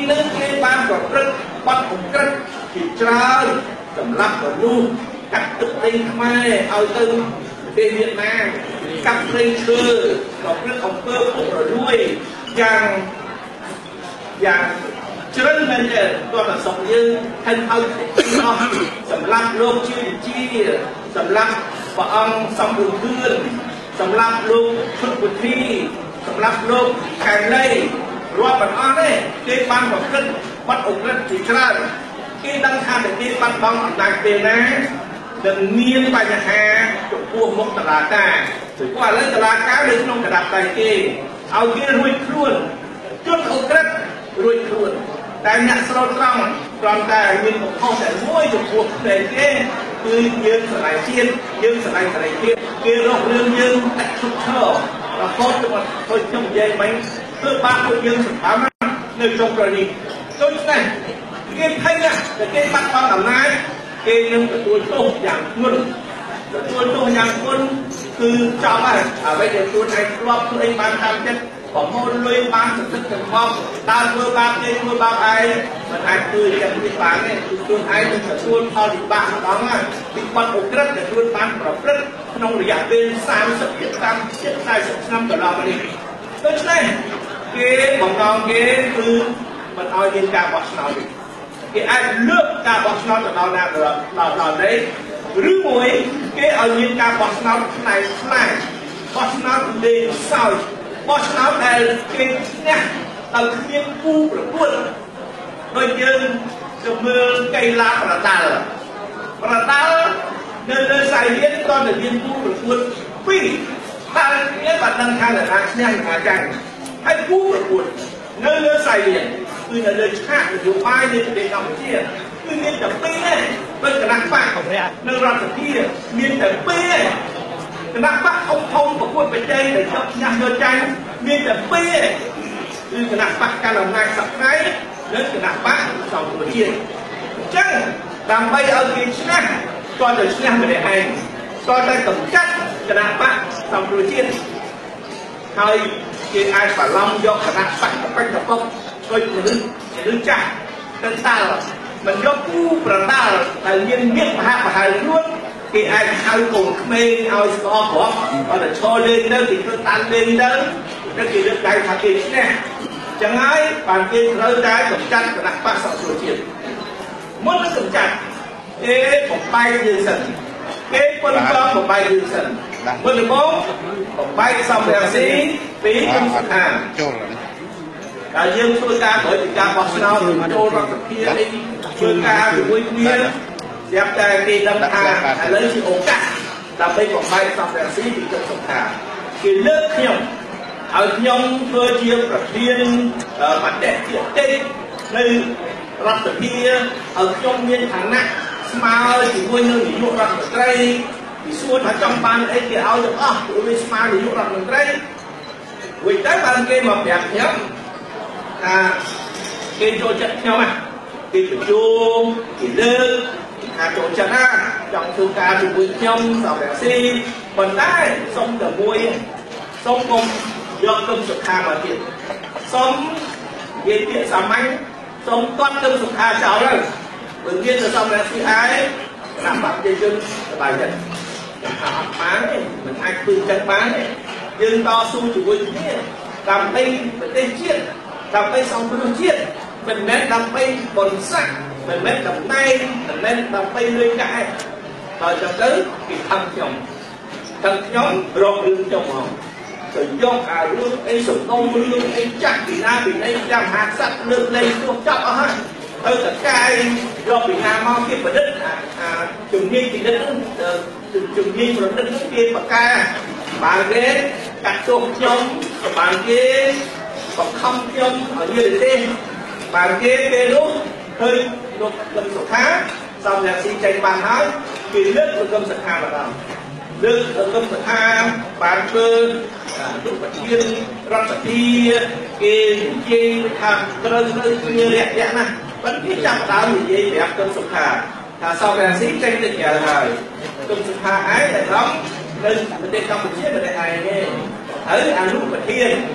นึงគេបានប្រព្រឹត្តបាត់បង្ក្រឹតជាច្រើនសម្រាប់មនុស្សកាត់ទឹកដីខ្មែរឲ្យទៅប្រទេសវៀតណាមកាត់ព្រៃឈើប្រព្រឹត្តអំពើពុករលួយយ៉ាងយ៉ាងជ្រៅមែនទេគាត់អសុខយើងហើយឲ្យអស់សម្រាប់លោកជាជាសម្រាប់ព្រះអង្គសំរុំខឿនសម្រាប់លោកឈុតពុទ្ធីសម្រាប់លោកខែលីរាប់មិនអស់ទេគេបានប្រព្រឹត្តបាត់អក្រិតជាច្រើនគេដឹងថាតែគេបាត់បង់អំណាចពេលណានឹងមានបញ្ហាចំពោះមុខតុលាការព្រោះឥឡូវតុលាការនៅក្នុងក្តាប់ដៃគេឲ្យគេរួចខ្លួនជន់អក្រិតរួចខ្លួនតែអ្នកស្រោតត្រង់គ្រាន់តែមានកំហុសតែមួយចំពោះតែគេគឺយើងស្រឡាញ់ជាតិយើងស្រឡាញ់សេរីភាពគេរករឿងយើងតែឈប់ឈររហូតមកទៅខ្ញុំនិយាយមិញគឺបានពួកយើងសម្បំនៅក្នុងករណីដូច្នេះគេភ័យណាស់តែគេបាត់បង់អំណាចគេនឹងទទួលទោសយ៉ាងធ្ងន់ទទួលទោសយ៉ាងធ្ងន់គឺចប់ហើយអ្វីដែលខ្លួនឯងធ្លាប់ខ្លួនឯងបានតាមចិត្តប្រមូលលុយបានសន្តិភាពមកតើធ្វើបាបគេធ្វើបាបឯងមិនអាចធ្វើយ៉ាងនេះបានទេគឺខ្លួនឯងនឹងទទួលផលវិបាកម្ដងហើយពីបាត់អក្រិតដែលខ្លួនបានប្រព្រឹត្តក្នុងរយៈពេលសាមសិបឆ្នាំជិតតែសិបឆ្នាំកន្លងមកនេះដូច្នេះគេបង្កងគេគឺមិនឲ្យមានការបោះឆ្នោតទេគេអាចលើកការបោះឆ្នោតទៅដល់ណាដល់ដល់នេះឬមួយគេឲ្យមានការបោះឆ្នោតផ្នែកផ្នែកបោះឆ្នោតលេងសើចបោះឆ្នោតដែលគេឈ្នះដោយគ្មានគូប្រកួតដោយយើងទៅមើលកីឡាប្រដាល់ប្រដាល់នៅលើសាយរៀនក៏តែមានគូប្រកួតពីរតែគ្នាបានដឹងថាអ្នកណាឈ្នះអ្នកណាចាញ់ហើយគូប្រកួតនៅលើសាយរៀនគឺនៅលើឆាកនយោបាយនៃប្រទេសកម្ពុជាគឺមានតែពីរទេដោយគណៈបកនៅរដ្ឋសភាមានតែពីរទេគណៈបកធំធំប្រកួតប្រជែងដែលយកឈ្នះយកចាញ់មានតែពីរគឺគណៈបកកណ្ដាលអំណាចសប្តាហ៍និងគណៈបកសង្គ្រោះជាតិអញ្ចឹងដើម្បីឲ្យគេឈ្នះគាត់ទៅឈ្នះម្នាក់ឯងគាត់ទៅកម្ចាត់គណៈបកសង្គ្រោះជាតិហើយគេអាចបន្លំយកគណៈបកបិទតពុកដូចមនុស្សមនុស្សចាស់ទៅតាល់មិនយកគូប្រដាល់ដែលមានមានមហាបហាខ្លួនគេអាចហៅកូនក្មេងឲ្យស្គាល់គ្រាប់គាត់ទៅឈរលេងទៅគេធ្វើតាល់លេងទៅទៅគេលើកដៃថាគេឈ្នះចឹងហើយបានគេត្រូវតែកម្ចាត់គណៈបកសង្គ្រោះជាតិមុននឹងកម្ចាត់គេបំបែកយើងសិនគេប៉ុនក៏បំបែកយើងសិនមុនដំបូងបំបែកសំរាសីពីគំសំខាន់ចូលតែយើងធ្វើការក្រោយពីការបោះឆ្នោតចូលរដ្ឋសភានេះធ្វើការជាមួយគ្នាស្រាប់តែគេដឹងថាឥឡូវជាឱកាសដើម្បីបំបែកសំរាសីពីគំសំខាន់គេលើកខ្ញុំឲ្យខ្ញុំធ្វើជាប្រធានបដិជាតិនៅរដ្ឋសភាឲ្យខ្ញុំមានឋានៈស្មើជាមួយនឹងនាយករដ្ឋមន្ត្រីពីសួរថាចង់បានអីគេឲ្យទាំងអស់ព្រោះវាស្មើនាយករដ្ឋមន្ត្រីវិញទៅបានគេមកប្រាប់ខ្ញុំថាគេចូលចិត្តខ្ញុំហ่ะគេបញ្ជូនគេលើកថាចូលចិត្តណាចង់ធ្វើការជាមួយខ្ញុំសំរាសីប៉ុន្តែសុំតែមួយសុំកុំយកគំសុខាមកទៀតសុំនិយាយពាក្យសាមញ្ញសុំគាត់គំសុខាចោលទៅបើមានតែសំរាសីឯងគណៈបព្វជិជនសบายចិត្តថាអត់បានទេមិនអាចធ្វើចិត្តបានទេយើងតស៊ូជាមួយគ្នាដើម្បីប្រទេសជាតិដើម្បីសង្គ្រោះជាតិមិនមែនដើម្បីបុណ្យស័ក្តិមិនមែនតំណែងមិនមែនដើម្បីលុយកាក់ដល់ចឹងទៅគេខឹងខ្ញុំខឹងខ្ញុំរករឿងខ្ញុំមកទៅយកអារឿងអីសំដុំរឿងអីចាក់ពីណាពីណីចាំហាក្សត្រលើកលែងទោះចាប់អស់ហើយទៅតកាយយកពីណាមកគេប្រឌិតអាជំនាញពិនិត្យជំនាញប្រឌិតគេបកាបានគេកាត់ទោសខ្ញុំបានគេបង្ខំខ្ញុំឲ្យនិយាយទេបានគេពេលនោះឃើញលោកគឹមសុខាសំរាសីចេញបានហើយគេលើកលោកគឹមសុខាម្ដងលើកលោកគឹមសុខាបានធ្វើលោកប្រធានរដ្ឋសភាគេនិយាយថាត្រូវត្រូវគ្នារយៈណាស់ប៉ុន្តែចាប់ដើមនិយាយប្រាប់គឹមសុខាថាសំរាសីចេញទៅក្រៅហើយគឹមសុខាឯងតែរំនៅប្រទេសកម្ពុជាមិនឯងទេហើយអនុប្រធានអ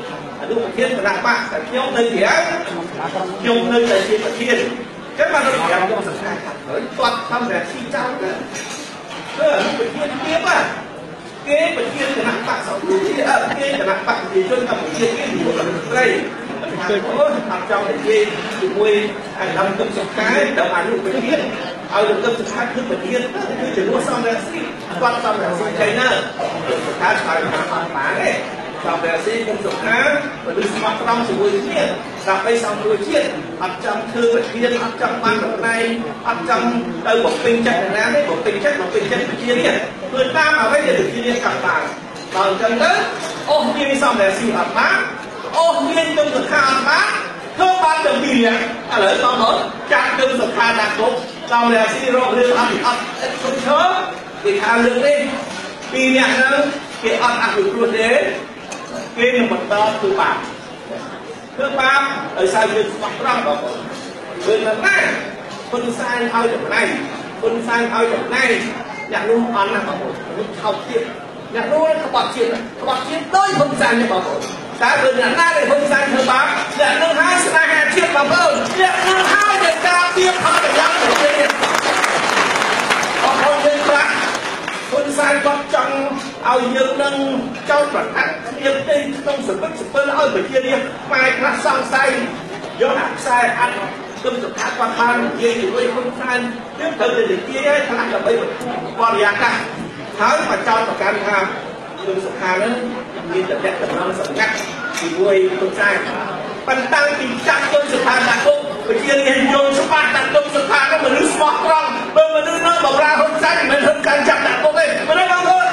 นุประเทศคณะบ้านแต่ยกเลยเดียวยกเลยแต่ที่ประเทศแค่มาเราอยากยกสังกัดเฮ้ยตัวทำแบบที่เจ้าเนี่ยเออประเทศเทียบอ่ะเก๋ประเทศคณะบ้านสองที่เออเก๋คณะบ้านที่จนกับประเทศเก๋อยู่กับไรโอ้ทำเจ้าประเทศอยู่มวยทำกับสุดท้ายแต่มาลูกประเทศเอาเรื่องสุดท้ายขึ้นประเทศคือจะรู้ซ้ำแล้วสิวัดซ้ำแล้วสิใจน่าสุดท้ายชายมาผ่านป่าเนี่ยซ้ำแล้วสิเป็นสุดท้ายมาดูสมัครรำสมุยเทียนกลับไปซ้ำด้วยเทียนอัดจำคือประเทศอัดจำบ้านแบบไหนอัดจำเออบอกเป็นจัดนะไม่บอกเป็นจัดบอกเป็นจัดประเทศเนี่ยเพื่อนบ้านเอาไว้เดี๋ยวประเทศเนี่ยกลับบ้านตอนกันนั้นโอ้ยมีซ้ำแล้วสิอัดมาโอ้ยจงสุดท้ายอัดมาเพื่อบ้านจะมีเนี่ยอะไรตอนนั้นจากจงสุดท้ายดักลบเราเนี่ยสิเราเรื่องอัดอัดชมเชยที่ทางเรื่องนี้ปีนี้นะเกี่ยวอัดอัดอยู่ตัวเดียวเกี่ยวกับตัวคือปากคือปากไอ้สายยืนฝักร่างบอกเรื่องนั้นคนสายเอาจากไหนคนสายเอาจากไหนอยากรู้อันนะบอกรู้เข้าเทียบอยากรู้ว่าขบับเทียบขบับเทียบต้นคนสายเนี่ยบอกแต่เรื่องนั้นได้คนสายคือปากอยากรู้หาสนายเทียบบอกเอออยากรู้หาเด็กกาเทียบทำแต่ยังไม่ได้เอาคนเป็นพระคนสายก็จังเอาเยอะนั่งเจ้าประทัดเรียนได้ต้องสมบัติสมบัติเอาไปเทียนี่ไม่พระสร้างไซยอดอักษรอันต้นสุดท้ายประธานเยี่ยอยู่ด้วยคนสายเรื่องเธอจะเกี่ยทางกับไปบริยากันท้ายพระเจ้าประกันทางต้นสุดท้ายนั้นมีแต่แค่กำลังสังกัดที่ด้วยคนสายปันตั้งปีจักต้นสุดท้ายดักปุ๊บไปเทียนเห็นโยนสปัดดักต้นสุดท้ายก็เหมือนสปอร์ตรังเมื่อมันนึกนึกบอกราคนสายเหมือนคนการจับดักปุ๊บเลยมันได้บางคน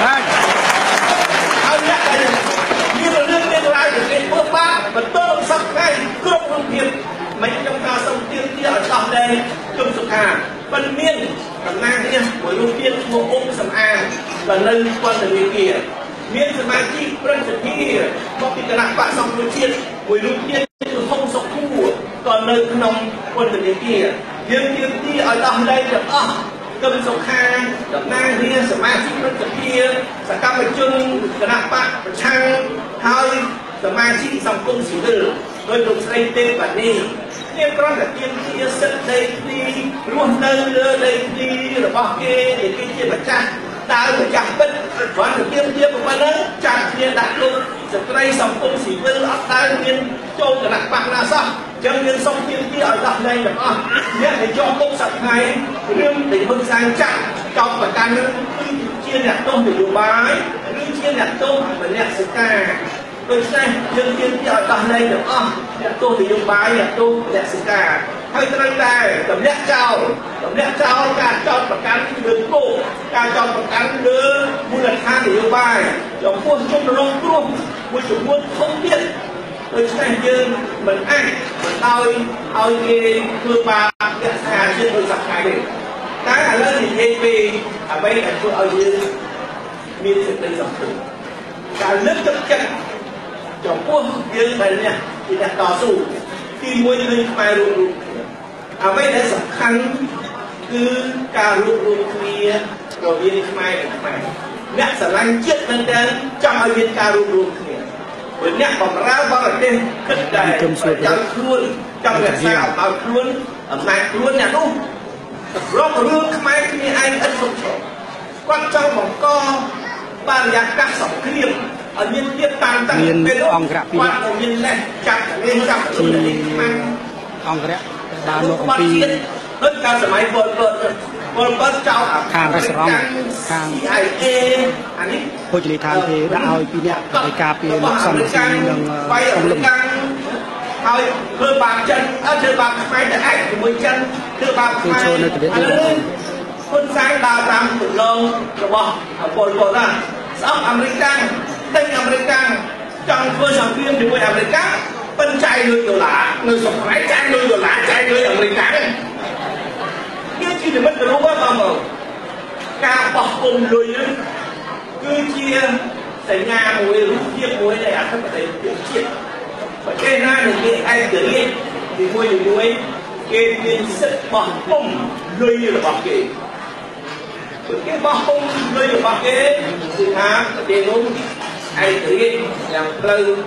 เอาเนี่ยอะไรนี่เป็นเรื่องเป็นรายเป็นเพื่อบ้ามันต้นสักให้ครบทุกเพียงไม่ต้องการส่งเตียงที่เราทำได้จนสุดท้ายมันเมี่ยงกับนางเนี่ยหัวลูกเพี้ยนหัวองค์สำอางvà nâng quan thời kỳ kia miễn sự mà chi prân sự thi có bị cái nặng bạn xong đối chiên buổi lúc tiên từ không sống thu còn nơi nông quan thời kia nhưng tiên ti ở tầm đây được à cầm sọc khang được nang kia sự mà chi prân sự kia sẽ cam bạch chân cái nặng bạn trang hai sự mà chi xong công sĩ tử đôi lục xây tên bản đi nhưng con là tiên kia sân đây đi luôn đây đưa đây đi rồi bao kê để cái kia mà trang ta phải chặt bên và được tiêm tiêm một bên đó chặt tiền đặt luôn rồi đây xong công sĩ bên ấp ta nguyên châu cả đặt bạc là sao chân nguyên xong tiêm kia ở dọc đây được không nhé để cho công sạch này riêng để hơn sang chặt trong và can chia nhặt tôm để dùng bái riêng chia nhặt tôm và nhặt sợi cà tôi xem chân tiêm kia ở dọc đây được không nhặt tôm để dùng bái nhặt tôm nhặt sợi cà hay cái này tầm nhặt trào tầm nhặt trào cả cho và can đường cổการจอดประกันเดินมูลค่าหรือบายจอดพวกชมรมกลุ่มมูลชุมชนท่องเที่ยวโดยใช้ยืนเหมือนอ้างเหมือนเอาเอาเองคือมาเนี่ยหาชื่อโดยสักการเลยการหาเรื่องที่เอพีเอาไปแต่ตัวเอายืนมีสิ่งเป็นสำคัญการเลือกจับจับจอดพวกยืนไปเนี่ยที่จะต่อสู้ที่มวยเลยมารู้เอาไปแต่สำคัญคือการรวบรวมเคลียร์เราเรียนไม่ไม่เนี่ยสลายเจ็ดนั่นเองจำเอาเรียนการรวบรวมเคลียร์วันนี้บอกเราบอกอะไรเนี่ยขึ้นใจจำครุนจำแบบสาวเอาครุนนายครุนเนี่ยนู้รอบเรื่องไม่มีไอ้อันสมชอบกวนเจ้าของก็บ้านยากักสองเคลียร์อันนี้เรียกตามตั้งเป็นองค์กระพิวัตรเอาเรียนแรกจับเรียนจับตัวนี้มันองค์กระดาวโลกปีต้นการสมัยโบราณโบราณเจ้าทางรัชร้องทางไอเออันนี้ผู้จัดการที่ได้เอาปีนี้ไปกาปีนักสังสีหนึ่งสองลมเอาเพื่อบางจันเอาเชื่อบางไม้แต่ไอ้ถึงมือจันเชื่อบางไม้อันนั้นคนสร้างดาวตามตุ่นลงกระบอกเอาโบราณนะสาวอเมริกันเต้นอเมริกันจังเพื่อสังเวียนถึงไปอเมริกันเป็นใจเลยอยู่หลาเงินสดหายใจเลยอยู่หลาใจเลยอเมริกันนี่ที่จะมันจะรู้ว่าตอนเราการปอกกลมเลยนั้นคือเชียร์แต่งานมวยรู้เทียบมวยได้อาจจะไม่ได้เชียร์เพราะแค่หน้าหนึ่งไอ้เกิดเล่นที่มวยอยู่มวยเกมเงินเซ็ตปอกกลมเลยหรือปอกเกมเพราะแค่ปอกกลมเลยหรือปอกเกมสิครับเดี๋ยวนู้นไอ้เกิดเล่นอย่างเพลิน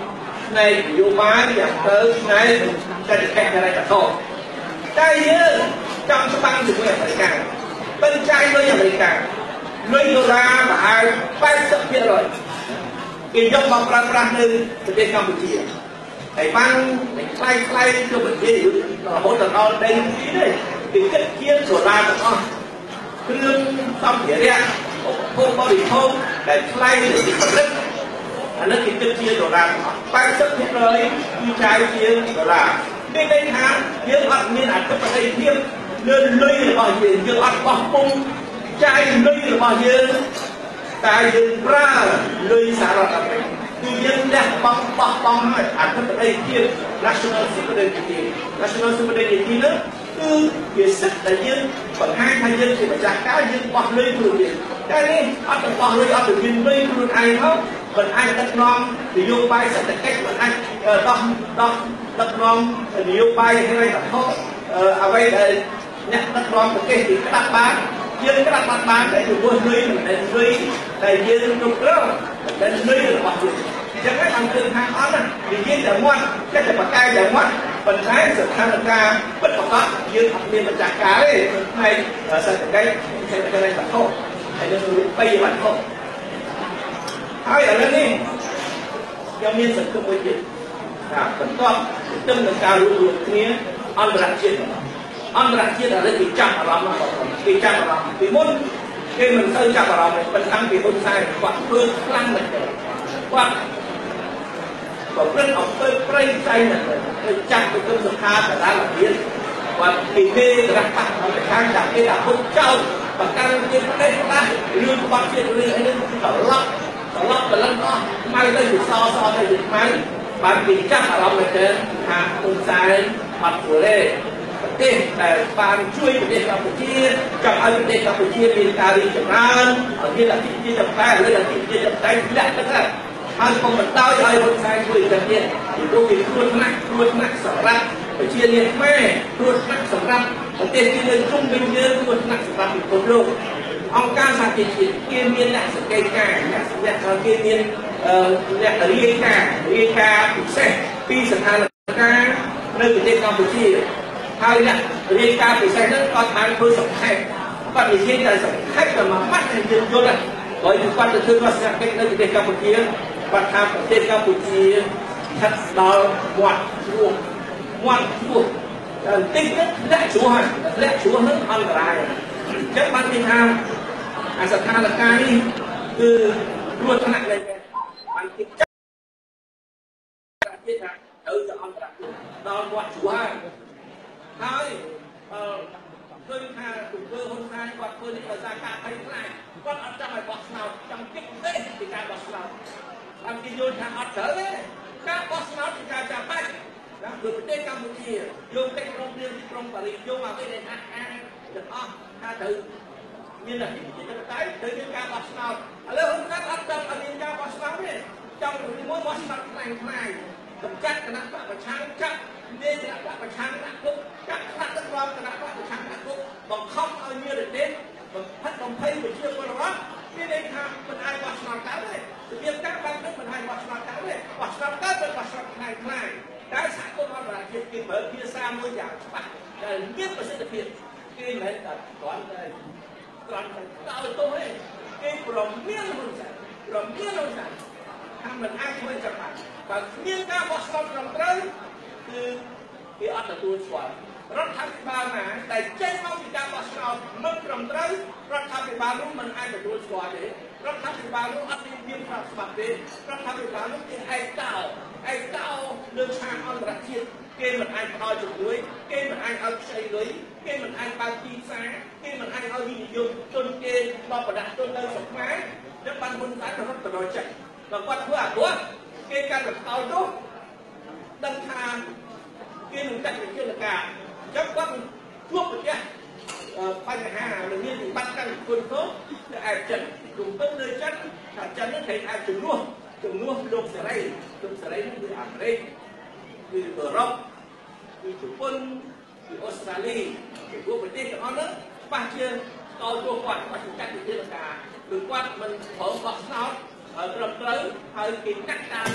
ในนโยบายอย่างเติมในการจัดการอะไรกับโตได้เยอะจำสตังค์ถึงเมื่อไหร่กันเป็นใจเลยอย่างไรกันเลยโดรามาหายไปสักเพียงเลยกินยกมาประปรานหนึ่งประเทศกัมพูชีไอ้บ้านไอ้ใครใครก็เป็นที่อยู่โหดตอนเดินที่นี่ถึงจะเกี่ยวโซดาต่อเครื่องต้มเสียเนี่ยพวกบริโภคแต่ใครจะติดกับเรื่องอันนั้นกินจะเกี่ยวโซดาไปสักเพียงเลยมีใจเกี่ยวโซดาได้ได้ทางเยอะอัดมีอัดก็ไปได้เทียมเลื่อนลุยหรือเปล่าเยอะเยอะอัดปอกปุ้งใจลุยหรือเปล่าเยอะแต่ยืนปลาลุยสารพัดคือยืนได้ปังปังปังให้อัดก็ไปได้เทียม national security national security นั้นคือเกี่ยวกับแต่ยืนปัญหาทางยืนที่มาจากการยืนปักลุยตัวเองแต่นี่อัดปักลุยอัดยืนลุยตัวไอ้เขาเป็นไอ้ตัดน้องที่โยบายสัตว์แก่เป็นไอ้ต้องต้องตัดน้องที่โยบายให้ไว้ตัดเขาเอาไว้เนี่ยตัดน้องเป็นเกี่ยวกับตัดบ้านยืนกระดับบ้านได้อยู่บนลุยแต่ลุยแต่ยืนตรงกลางแต่ลุยปักลุยจะไม่ทำถึงทางอ้อมนะยืนแต่ม้วนก็จะปากกาอย่างม้วนปัญหาสุดท้ายมันการเป็นปกติยืนทำเรียนมาจากการเลยในสัตว์แก่ใช้ในการตัดเขาไอ้เรื่องไปบัดเขาไอ้อะไรนี่ยังมีสังคมวิจิตรนะเป็นต้นตึ้งในการรู้รู้นี้อันตรายจริงอันตรายจริงอะไรที่จับอารมณ์มาก่อนที่จับอารมณ์ที่มุ่งที่มันเคยจับอารมณ์เป็นทั้งที่คนใส่กว่าเพื่อนคลั่งเหมือนเดิมกว่าก็เพื่อนออกไปเปรี้ยใจเหมือนเดิมไปจับไปต้นสุดท้ายแต่ละหลังเรียนว่าที่นี่รักษาเอาไปทางจากที่ดาบพุ่งเจ้าประกันเงินได้ได้เรื่องความเชื่อเรื่องไอ้เรื่องที่เขาล็อกเขาล็อกแต่ละก็ไม่ได้หยุดซอซอได้หยุดไหมบางทีจับอารมณ์เหมือนเดิมหาคนใส่ปัดหัวเล่ประเทศแต่ปานช่วยประเทศกัมพูชีกับประเทศกัมพูชีมีการรีจำนานอันนี้แหละที่ที่จะแพ้หรือที่ที่จะได้ที่ได้ก็ได้ทางกองมันเต้าจะให้คนไทยช่วยกันเนี่ยดูวิธีรุ่นนักรุ่นนักสำรับไปเชียร์เนี่ยแม่รุ่นนักสำรับประเทศที่เดินชุ่มเป็นเยอะรุ่นนักสำรับอีกคนโลกเอาการสังเกตเกมเมียนนักสังเกตการนักสังเกตการเกมเมียนเอ่อเนี่ยเรียกการเรียกการถูกเสกปีสถานการณ์ในประเทศกัมพูชีไทยเนี่ยเรียนการไปใช้นั้นก็ทางเพื่อสำคัญก็มีเช่นการสำคัญแต่มามัดในเรื่องยุทธ์โดยทุกคนจะถือว่าสำคัญในประเทศกัมพูชีประธานประเทศกัมพูชีชัดดาวหวัดช่วงหวัดช่วงติ๊กนั้นและชัวร์และชัวร์นั้นอันตรายจะบันทึกทางสถานการณ์นี้คือรวดขนาดเลยบันทึกประเทศนั้นเออจะอันตรายดาวหวัดชัวร์ไทยเอ่อเพื่อนข้าถูกเพื่อนคนไทยกว่าเพื่อนที่เกิดจากการไปไหนก็อัดจำไอ้บอสเราจำกิ๊กเต้ที่การบอสเราทำกิจโยนทางอัดเถอะเลยการบอสเราที่การจับไปนะโดยประเทศกัมพูชีโยงเป็นโรงเรียนที่ตรงปริโยงมาไม่ได้ทางการจะอ้อถ้าถือนี่แหละที่จะตายถือการบอสเราแล้วคนนั้นอัดจำอันนี้การบอสเราเนี่ยจำถึงม้วนบอสเราไหนไหนกับจัดคณะประชังจัดเนี่ยคณะประชังนะพวกจัดคณะตะวันคณะประชังนะพวกบอกเขาเอาเยอะเลยเด็ดบอกพัดลมเพลย์ไปเชื่อคนรักนี่เองทำเป็นไอ้วัชนาการเลยเรียนการบังคับเป็นไอ้วัชนาการเลยวัชนาการเป็นวัชนาการใครได้สายคนมาประเทศกินเหมือนพิซซ่ามืออย่างปะแต่เงียบประสิทธิภาพกินเหมือนแต่ก่อนเลยก่อนเราตัวเองกินปลอมเมี่ยงลงใส่ปลอมเมี่ยงลงใส่ทำเหมือนไอ้คนจับปะแต่เมี่ยงการวัชนาการตรงคือที่อัตตัวสวยรัฐบาลนะแต่เจ้าเอาที่การวัชนามันตรงตรงรัฐบาลรู้มันไอ้ตัวสวยเลยรัฐบาลรู้อัตติเพียงความสมัครเด็รัฐบาลรู้ที่ไอ้เต้าไอ้เต้าเดินทางอันตรายเกมมันไอ้เอาจุดด้วยเกมมันไอ้เอาใช้ด้วยเกมมันไอ้ปาตีแสงเกมมันไอ้เอายิงยุงจนเกมมาประดับจนเดินสมัยแล้วบางคนสายเราต้องตลอดใจเราวัดเพื่อตัวเกมการแบบเอาดูดังทางเกมหนึ่งจัดเป็นเชื่อละกาจับวัดทั่วประเทศปัญหาหรือนี่บัตรกันคนโตจะอาจจะกลุ่มต้นเลยจัดถ้าจัดนั้นใครอาจจะร่วมจะร่วมลงสไลด์ลงสไลด์นั่นคืออะไรคือเออร์คือญี่ปุ่นคือออสเตรเลียคือพวกประเทศของเขาเนี่ยป้าเชื่อต่อตัวก่อนมาถึงการติดเชื้อกาหรือว่ามันเผาบักซ้อเออกระเตื้อให้กินกัดตาม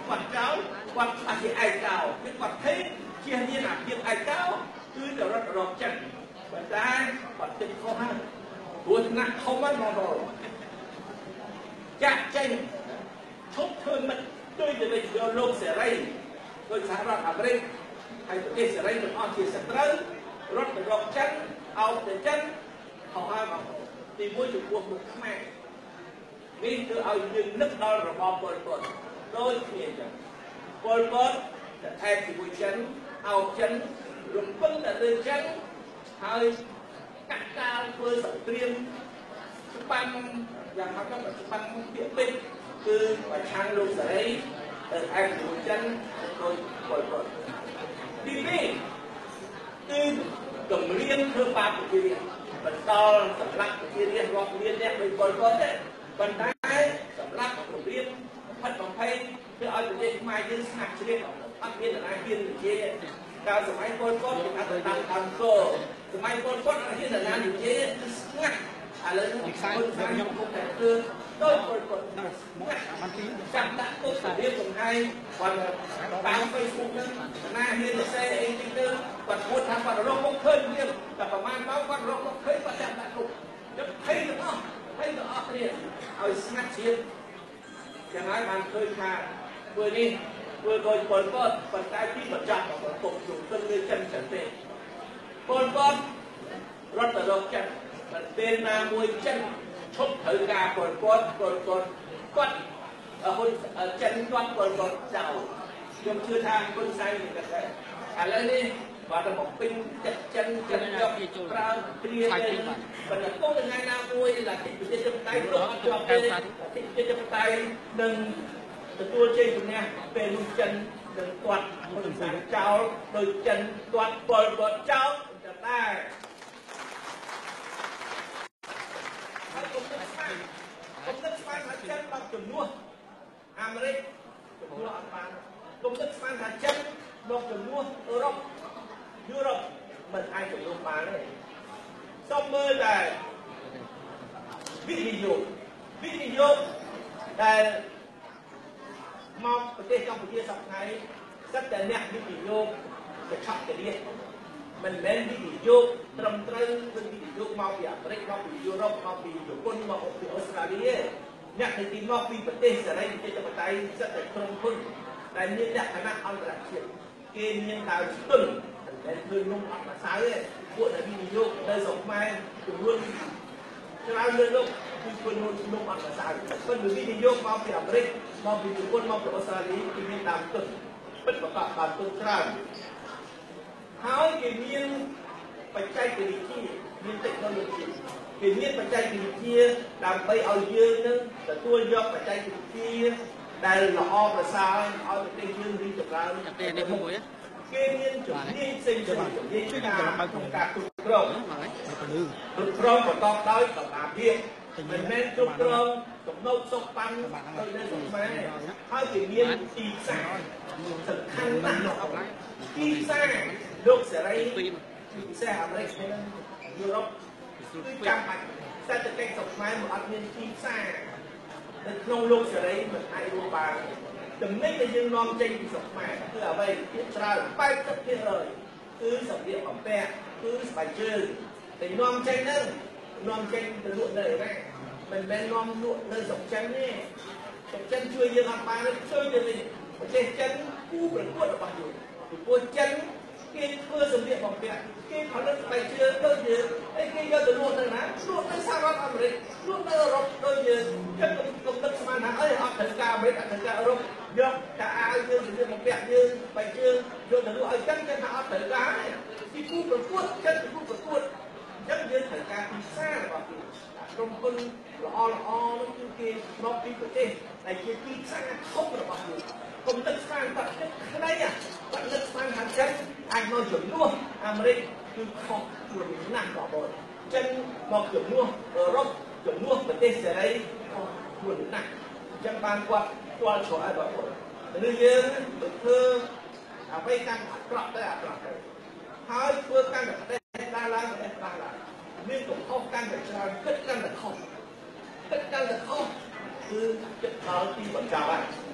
quạt cháu quạt là cái ai cao cái quạt thế chia như là việc ai cao cứ đều rất là rộng chân và ra quạt tình khó khăn buồn nặng không mất mong rồi chặt tranh chốt thương mình tôiจะได้โลกเสรีโดยสหรัฐอเมริกให้ประเทศเสรีมันอ่อนที่สุดแล้วรถรถจันเอาแต่จันเขาให้มาตีมวยจุดพวกมึงข้างในนี่คือเอายืนนึกเอาระบอบปนปนโดยเพียงจันปนปนจะแทนตีมวยจันเอาจันรวมพึ่งแต่เดินจันให้กัดกาเพื่อสังเตรียมปันอย่างเขาต้องปันเปียกเป็นคือประชาชนเสรีแต่แทนตีมวยจันโดยปนปนทีนี้คือกลุ่มเรียนเพื่อปาปุจิเรียนเป็นตอนสำหรับปุจิเรียนรอบเรียนเนี่ยเป็นคนคนเนี่ยเป็นได้สำหรับกลุ่มเรียนพัฒน์ไทยเพื่อเอาตัวเองมายืนหักเชียร์พัฒน์เรียนอะไรเรียนเชียร์การสมัยคนคนเป็นการต่างทางโซ่สมัยคนคนอะไรที่แต่งงานอยู่เชียร์งัดอะไรคนสมัยคนแต่งคือโดยคนคนจำได้ตัวสเรียนคนไทยวันตามเฟซบุ๊กนั้นหน้าเรียนเซ่เองจริงๆวันพูดทางวันเราก็เคยเรียนแต่ประมาณว่าวันเราก็เคยประจำได้ถูกจะให้หรือเปล่าให้หรือเปล่าเรียนเอาสักเชียร์อย่างไรมันเคยขาดเมื่อนี้เมื่อโดยคนก็ปัจจัยที่ประจักษ์ของตกอยู่ต้นเรือจันทร์จันทร์เต้คนก็รถตะลกจันทร์มันเป็นนามวยจันทร์ชกถือกาคนก็คนก็ก็คนจันทร์ก็คนก็เจ้ายังชื่อทางคนไซน์นี่ก็ได้อะไรนี่ว่าจะบอกเป็นจันจันจันยอดปราเปรียบเลยมันจะต้องเป็นไงนามวยlàที่จะจะไปรบจอบเลยที่จะจะไปหนึ่งตัวเจตรงนี้เป็นจันหนึ่งกวาดคนสามเจ้าโดยจันกวาดปอยกวาดเจ้าจะได้ผมนึกสมันผมนึกสมันหาจันบอกจุดนัวอเมริกจุดนัวอัลบานผมนึกสมันหาจันบอกจุดนัวยุโรปยุโรปมันไอ้จุดนัวมาเลยสมมติแต่วิทยุวิทยุแต่มองประเทศกัมพูชาสักไงสักแต่เนี่ยวิทยุจะชักจะเรียกมันเล่นวิทยุตรมตรึงเป็นวิทยุมาปีอเมริกมาปียุโรปมาปีญี่ปุ่นมาปีออสเตรเลียเนี่ยในที่มาปีประเทศอะไรที่จะมาไต่สักแต่ตรงพุ่นแต่เนี่ยเนี่ยคณะอัลตราเชียเกณฑ์ยังดาวตุนแต่คือนุ่งอัดมาใช้พวกนั้นวิทยุได้ส่งมาถึงรุ่นจะเอาเรื่องลูกคือคนนุ่งอัดมาใช้คนหรือวิทยุมาปีอเมริกมาปีญี่ปุ่นมาปีออสเตรเลียที่มีตามตุนเป็นประกาศตามตุนกลางเขาเกี่ยมีปัจจัยกิริที่มีเทคโนโลยีเกี่ยมีปัจจัยกิริที่ดำไปเอาเยอะนึงแต่ตัวยกปัจจัยกิริที่ได้หล่อประสานเอาไปเป็นยืนรีจับเราเกี่ยมีจุดนี้สิ่งจุดนี้การทำการตุกกรองตุกกรองก็ต้องได้ต่ออาเพียงเป็นแม่ตุกกรองกับโน้ตสกปันโดยได้สมมาเขาเกี่ยมีตีสายสำคัญมากตีสายโลกเสรีตีสายอเมริกายุโรปคือจำไปแต่จะเป็นสมัยมันอัดเงินตีสายแต่โลกโลกเสรีเหมือนไอรูบาแต่ไม่ได้ยังนอมใจสมัยคืออะไรที่เราไปกับที่เลยคือสำเร็จของแปะคือไปเจอแต่นอมใจนั่นนอมใจจะลุเลยไหมมันเป็นนอมลุเลยสองชั้นนี่สองชั้นช่วยยังอันปาเลยช่วยยังไงเช่นชั้นกู้เป็นกู้ระบาดอยู่กู้ชั้นเกี่ยเพื่อสำเร็จของแปะเกี่ยเขาเดินไปเจอเดินเยอะไอ้เกี่ยจะลุเลยนะลุในสหรัฐอเมริกลุในยุโรปเดินเยอะชั้นต้องต้องสมานเอ้ยเอาถึงการไม่ถึงการยุโรปยกจะเอายืนยืนของแปะยืนไปยืนยืนแต่ดูไอ้ชั้นชั้นเอาถึงการที่กู้เป็นกู้ชั้นกู้เป็นกู้ชั้นยืนถึงการที่สร้างระบาดตรงคนละอละอนั่นคือเกี่ยนอกที่ประเทศไอ้เกี่ยที่สร้างครบระบาดอยู่ผมตึกสร้างตัดขนาดเนี่ยตัดตึกสร้างหันชั้นไอ้นอนจุดนัวอเมริกคือของส่วนหนักต่อบอลชั้นนอกจุดนัวเออรบจุดนัวประเทศเสรีของส่วนหนักจังบางกว่าตัวโฉไอ้บอลแต่เรื่องเยอะเธอเอาไปการปรับได้ปรับได้หาเพื่อการแบบได้ได้ล้างได้ล้างละเรื่องของข้อการแบบเราขึ้นการแบบข้อขึ้นการแบบข้อคือจะเอาที่บรรจาไป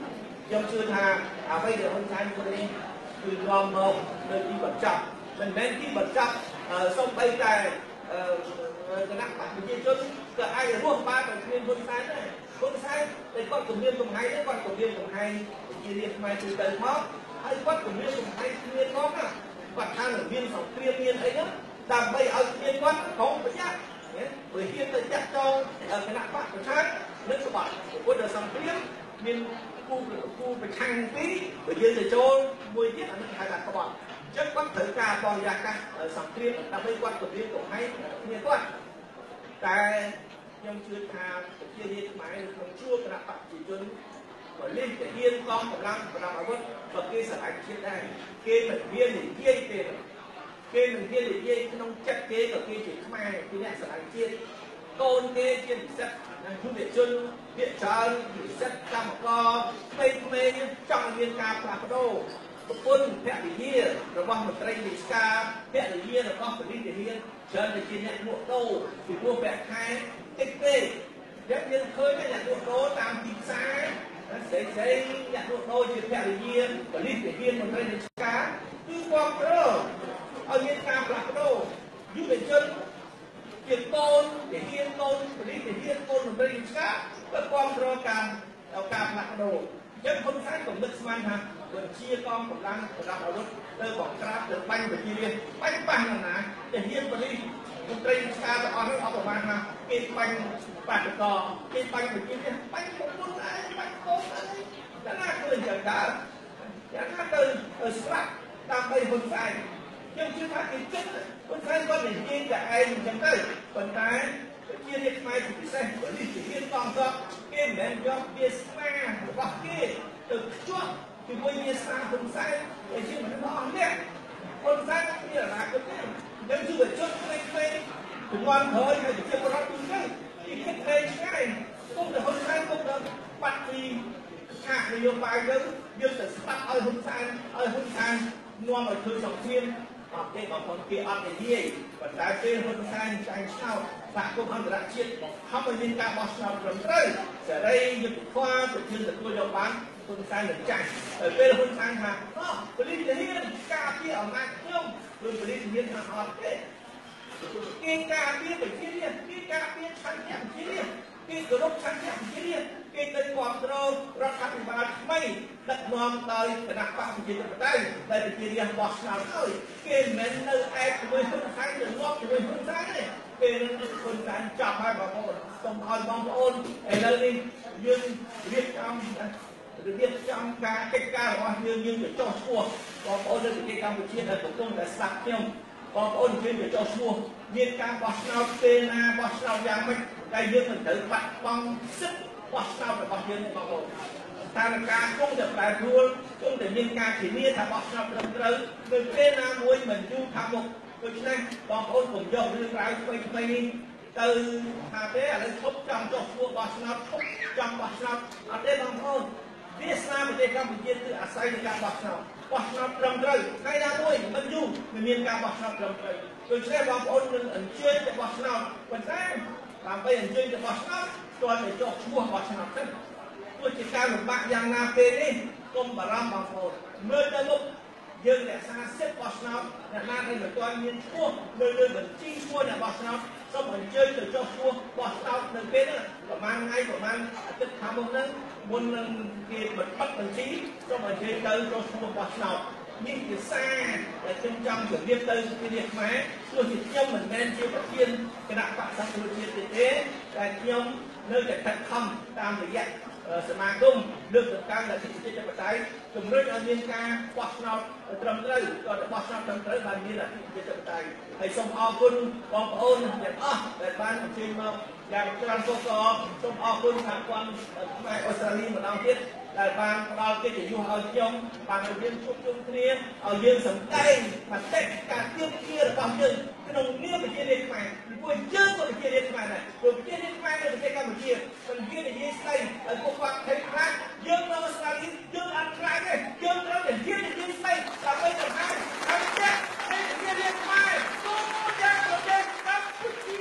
ខ្ញុំជឿថាអ្វីដែលហ៊ុនសែនធ្វើនេះគឺនាំមកនៅទីបញ្ចប់មិនមែនទីបញ្ចប់សូម្បីតែគណៈបកប្រជាជនក៏អាចរស់បានដោយគ្មានហ៊ុនសែនដែរហ៊ុនសែនតែគាត់គម្រាមកំហែងគាត់គម្រាមកំហែងជារាជខ្មែរទូទៅមកហើយគាត់គម្រាមកំហែងគ្មានផងណាគាត់ថានឹងមានសង្គ្រាមមានអីហ្នឹងដើម្បីឲ្យគ្មានគាត់ក្រុមប្រយ័ត្នព្រោះហ៊ានទៅចាក់ចងគណៈបកប្រឆាំងនឹងក្បត់ព្រោះដល់សង្គ្រាមមានគូគូប្រឆាំងទីបើយើងទៅចូលមួយទៀតអានេះហៅថាក្បត់អញ្ចឹងគាត់ត្រូវការបរិយាកាសសង្គ្រាមដើម្បីគាត់គម្រាមកំហែងគ្នាគាត់តែខ្ញុំជឿថាប្រជារាស្ត្រខ្មែរក្នុងជួរគណៈបកប្រជាជនបើលេងតែហ៊ានកងកម្លាំងប្រដាប់អាវុធក៏គេស្រឡាញ់ជាតិដែរគេមិនហ៊ាននិយាយទេគេមិនហ៊ាននិយាយក្នុងចិត្តគេក៏គេជាខ្មែរជាអ្នកស្រឡាញ់ជាតិកូនគេជានិស្សិតនិងយុវជនភាគច្រើននិស្សិតកម្មករក្មេងៗចង់មានការផ្លាស់ប្ដូរប្រពន្ធភរិយារបស់មន្ត្រីរាជការភរិយារបស់ប៉ូលីសទាហានច្រើនតែជាអ្នកលក់ដូរពីព្រោះប្រាក់ខែតិចទេយើងយើងឃើញអ្នកលក់ដូរតាមទីផ្សារស្រីស្រីអ្នកលក់ដូរជាភរិយាប៉ូលីសទាហានមន្ត្រីរាជការគឺគ្រប់គ្រងឲ្យមានការផ្លាស់ប្ដូរយុវជនជាកូនទាហានកូនប៉ូលីសទាហានកូនមន្ត្រីរាជការក៏គ្រប់គ្រងការការផ្លាស់ប្ដូរអញ្ចឹងហ៊ុនសែនកំណត់ស្មានថាបញ្ជាកងកម្លាំងប្រដាប់អាវុធទៅបង្ក្រាបទៅបាញ់ប្រជារាស្ត្របាញ់ប៉ះណាណាទាហានប៉ូលីសមន្ត្រីរាជការទាំងអស់នោះអត់ប្រមាណថាគេបាញ់បាតុករគេបាញ់ប្រជារាស្ត្របាញ់ប្រពន្ធឯងបាញ់កូនឯងតែណាឃើញយ៉ាងដើរយ៉ាងណាទៅស្លាប់ដើម្បីហ៊ុនសែនខ្ញុំជឿថាគេចិត្តហ៊ុនសែនគាត់និយាយតែឯងអញ្ចឹងទៅប៉ុន្តែប្រជារាស្ត្រខ្មែរជាពិសេសប៉ូលីសទាហានកងទ័ពគេមិនមែនយកវាស្នារបស់គេទៅខ្ជាប់ជាមួយវាស្នាហ៊ុនសែនដែលជាមនុស្សអស់នេះហ៊ុនសែនមានអនាគតទេយើងជួបជុំផ្លេចផ្លេចជំនាន់ក្រោយហើយជាបរិបទទូទៅគេគិតផ្លេចឆ្ងាយគុំតែហ៊ុនសែនគុំតែបាត់ពីខាងនយោបាយយើងយើងទៅស្ដាប់ឲ្យហ៊ុនសែនឲ្យហ៊ុនសែននាំឲ្យធ្វើសង្គ្រាមអត់ទេបងប្អូនគេអត់និយាយប៉ុន្តែពេលហ៊ុនសែនចាញ់ឆ្នោតសហគមន៍អន្តរជាតិបង្ខំឲ្យមានការបោះឆ្នោតត្រឹមត្រូវសេរីយុត្តិធម៌ប្រជាជនទទួលយកបានហ៊ុនសែននឹងចាញ់ហើយពេលហ៊ុនសែនថាអូប៉ូលីសទាហានការពារអំណាចខ្ញុំឬប៉ូលីសទាហានថាអត់ទេគេការពារប្រជារាស្ត្រគេការពារឆន្ទៈប្រជារាស្ត្រគេគោរពឆន្ទៈប្រជារាស្ត្រគេទៅគ្រប់គ្រងរដ្ឋាភិបាលថ្មីដឹកនាំដោយគណៈបកប្រជាធិបតេយ្យដែលប្រជារាស្ត្របោះឆ្នោតហើយគេមិនមែននៅឯជាមួយហ៊ុនសែនទៅងាប់ជាមួយហ៊ុនសែនទេពេលនឹងហ៊ុនសែនចាប់ហើយបងប្អូនសូមឲ្យបងប្អូនឥឡូវនេះយើងរៀបចំរៀបចំការកិច្ចការរបស់យើងយើងទៅចោះឈ្មោះបងប្អូននៅប្រទេសកម្ពុជាដែលកំពុងតែស្ដាប់ខ្ញុំបងប្អូនយើងទៅចោះឈ្មោះមានការបោះឆ្នោតពេលណាបោះឆ្នោតយ៉ាងម៉េចតែយើងមិនត្រូវបាត់បង់សិទ្ធិបោះឆ្នោតរបស់យើងបងប្អូនស្ថានភាពគង់តែប្រែប្រួលគង់តែមានការធានាថាបោះឆ្នោតត្រឹមត្រូវនៅពេលណាមួយមិនយូរខាងមុខដូច្នេះបងប្អូនកុំយករឿងរ៉ាវថ្មីថ្មីនេះទៅថាទេឥឡូវឈប់ចង់ចោះឈ្មោះបោះឆ្នោតឈប់ចង់បោះឆ្នោតអត់ទេបងប្អូនវាស្នាប្រទេសកម្ពុជាគឺអាស្រ័យលើការបោះឆ្នោតបោះឆ្នោតត្រឹមត្រូវថ្ងៃណាមួយមិនយូរមិនមានការបោះឆ្នោតត្រឹមត្រូវដូច្នេះបងប្អូននឹងអញ្ជើញទៅបោះឆ្នោតប៉ុន្តែដើម្បីអញ្ជើញទៅបោះឆ្នោតទាល់តែចុះឈ្មោះបោះឆ្នោតទៅទោះជាការលំបាកយ៉ាងណាពេលនេះកុំបារម្ភបងប្អូនមើលទៅមុខយើងរក្សាសិទ្ធិបោះឆ្នោតអ្នកណាដែលមិនទាន់មានឈ្មោះនៅលើបញ្ជីឈ្មោះអ្នកបោះឆ្នោតសូមអញ្ជើញទៅចុះឈ្មោះបោះឆ្នោតនៅពេលហ្នឹងប្រហែលថ្ងៃប្រហែលអាទិត្យខាងមុខហ្នឹងមុននឹងគេបិទបញ្ជីសូមអញ្ជើញទៅចុះឈ្មោះបោះឆ្នោតនេះជាសារដែលខ្ញុំចង់ជម្រាបទៅពីនេះខ្មែរទោះជាខ្ញុំមិនមែនជាប្រធានគណៈបក្សសង្គ្រោះជាតិទេតែខ្ញុំនៅតែខិតខំតាមរយៈសមាគមលើកតម្កើងលទ្ធិប្រជាធិបតេយ្យជំរុញឲ្យមានការបោះឆ្នោតត្រឹមត្រូវក៏ទៅបោះឆ្នោតត្រឹមត្រូវបានមានលទ្ធិប្រជាធិបតេយ្យហើយសូមអរគុណបងប្អូនទាំងអស់ដែលបានអញ្ជើញមកយ៉ាងច្រើនកកសូមអរគុណសហព័ន្ធខ្មែរអូស្ត្រាលីម្ដងទៀតដែលបានផ្ដល់កិត្តិយសឲ្យខ្ញុំបានឲ្យយើងជួបជុំគ្នាឲ្យយើងសម្ដែងមតិការទៀមទារបស់យើងក្នុងនាមប្រជារាស្ត្រខ្មែរពីព្រោះយើងក៏ប្រជារាស្ត្រខ្មែរដែរព្រោះប្រជារាស្ត្រខ្មែរនៅប្រទេសកម្ពុជាមិនមាននិយាយស្ដីឲ្យពួកគាត់ឃើញខ្លាចយើងនៅអូស្ត្រាលីយើងអត់ខ្លាចទេយើងត្រូវតែហ៊ាននិយាយស្ដីដើម្បីបង្ហាញថាប្រជារាស្ត្រខ្មែរទូទាំងប្រទេសកម្ពុជា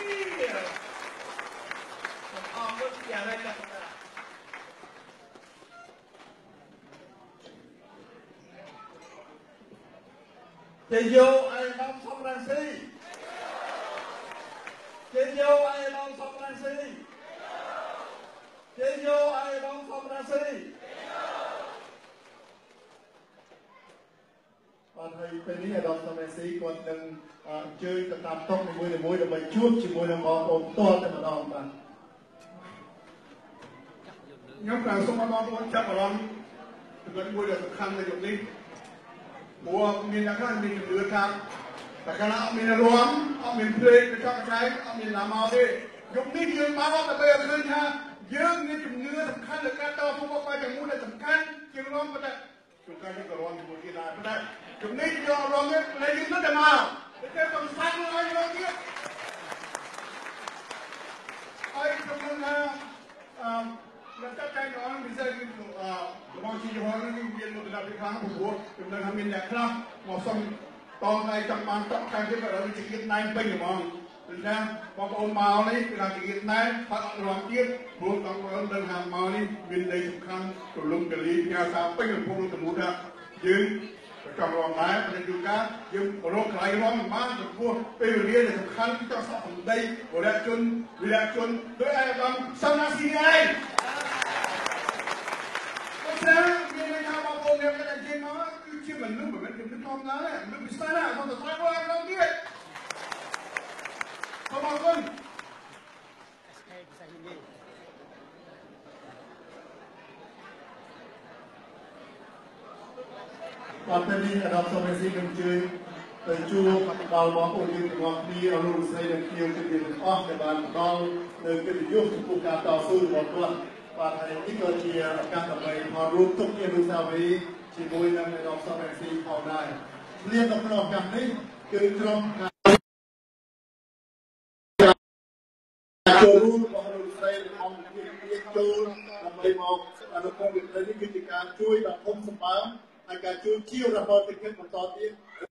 សូមអរគុណយ៉ាងណាស់ជាយោអេដាមសំរងស៊ីជាយោអេដាមសំរងស៊ីជាយោអេដាមសំរងស៊ីបាទហើយពេលនេះអេដាមសំរងស៊ីគាត់នឹងអញ្ជើញទៅតាមតុនីមួយៗដើម្បីជួបជាមួយនឹងបងប្អូនផ្ទាល់តែម្ដងបាទខ្ញុំក៏សូមបងប្អូនចាប់អារម្មណ៍ចំណុចមួយដែលសំខាន់នៅយប់នេះព្រោះមានអ្នកខ្លះមានជំនឿថាតែកាលណាអត់មានរំអត់មានភ្លេងកញ្ចក់កញ្ចែងអត់មានណាមកទេយប់នេះយើងមកដើម្បីឲ្យឃើញថាយើងមានជំនឿសំខាន់លើការតស៊ូរបស់បាយទាំងមូលដែលសំខាន់ជាងរំប៉ុន្តែជួនកាលយើងក៏រំជាមួយគ្នាដែរប៉ុន្តែជំនេះយើងរំនេះតែយើងនៅតែមកតែต้องសាច់ឲ្យរំទៀតហើយខ្ញុំថាអឺเราจะใจร้อนไม่ใช่คืออ่าบางทีพอเราเรียนมุตตะพิพังผู้บวชจำได้ทำเป็นแบบครับหมอส่งตอนในจังหวัดต้องการที่เราจะกินนายเป็นอย่างมองเป็นแล้วพอคนเมานี่เวลาจะกินนายพักรวมเทียบรวมต้องคนเดินทางเมานี่เป็นในสำคัญตัวลุงกะลียาสาวเป็นพวกลุงตะมุดะยืนจำลองไม้เป็นดูการยืนโรคไหลร้อนมากกับพวกไปเรียนในสำคัญที่ต้องสอบผมได้เวลาจนเวลาจนด้วยไอ้บางสำนักสิ่งไงSaya bila nak mampu dia kata dia mana kerja mana mana dia betul mana dia bisa lah kalau tak tahu orang dia. Kamu pun. បាទពេលនេះអាដាមសូមស៊ីនឹងជួយទៅជួបដល់បងប្អូនយើងទាំងអស់គ្នាអរុស្រីនិងខ្ញុំទាំងអស់ដែលបានផ្ដល់នៅកិត្តិយសចំពោះការតស៊ូរបស់គាត់បាទហើយនេះក៏ជាឱកាសដើម្បីមករួមទុកជាអនុស្សាវរីយ៍ជាមួយនឹងអាដាមសូមស៊ីផងដែរព្រាននៅក្នុងឱកាសនេះគឺក្រុមការចូលរួមរបស់អរុស្រីនិងអង្គភាពជាចូលដើម្បីមកអនុគ្រោះវិទ្យានេះគឺជាការជួយដល់គុំសម្បើមហើយការជួយជាវរបស់ទឹកចិត្តបន្តទៀត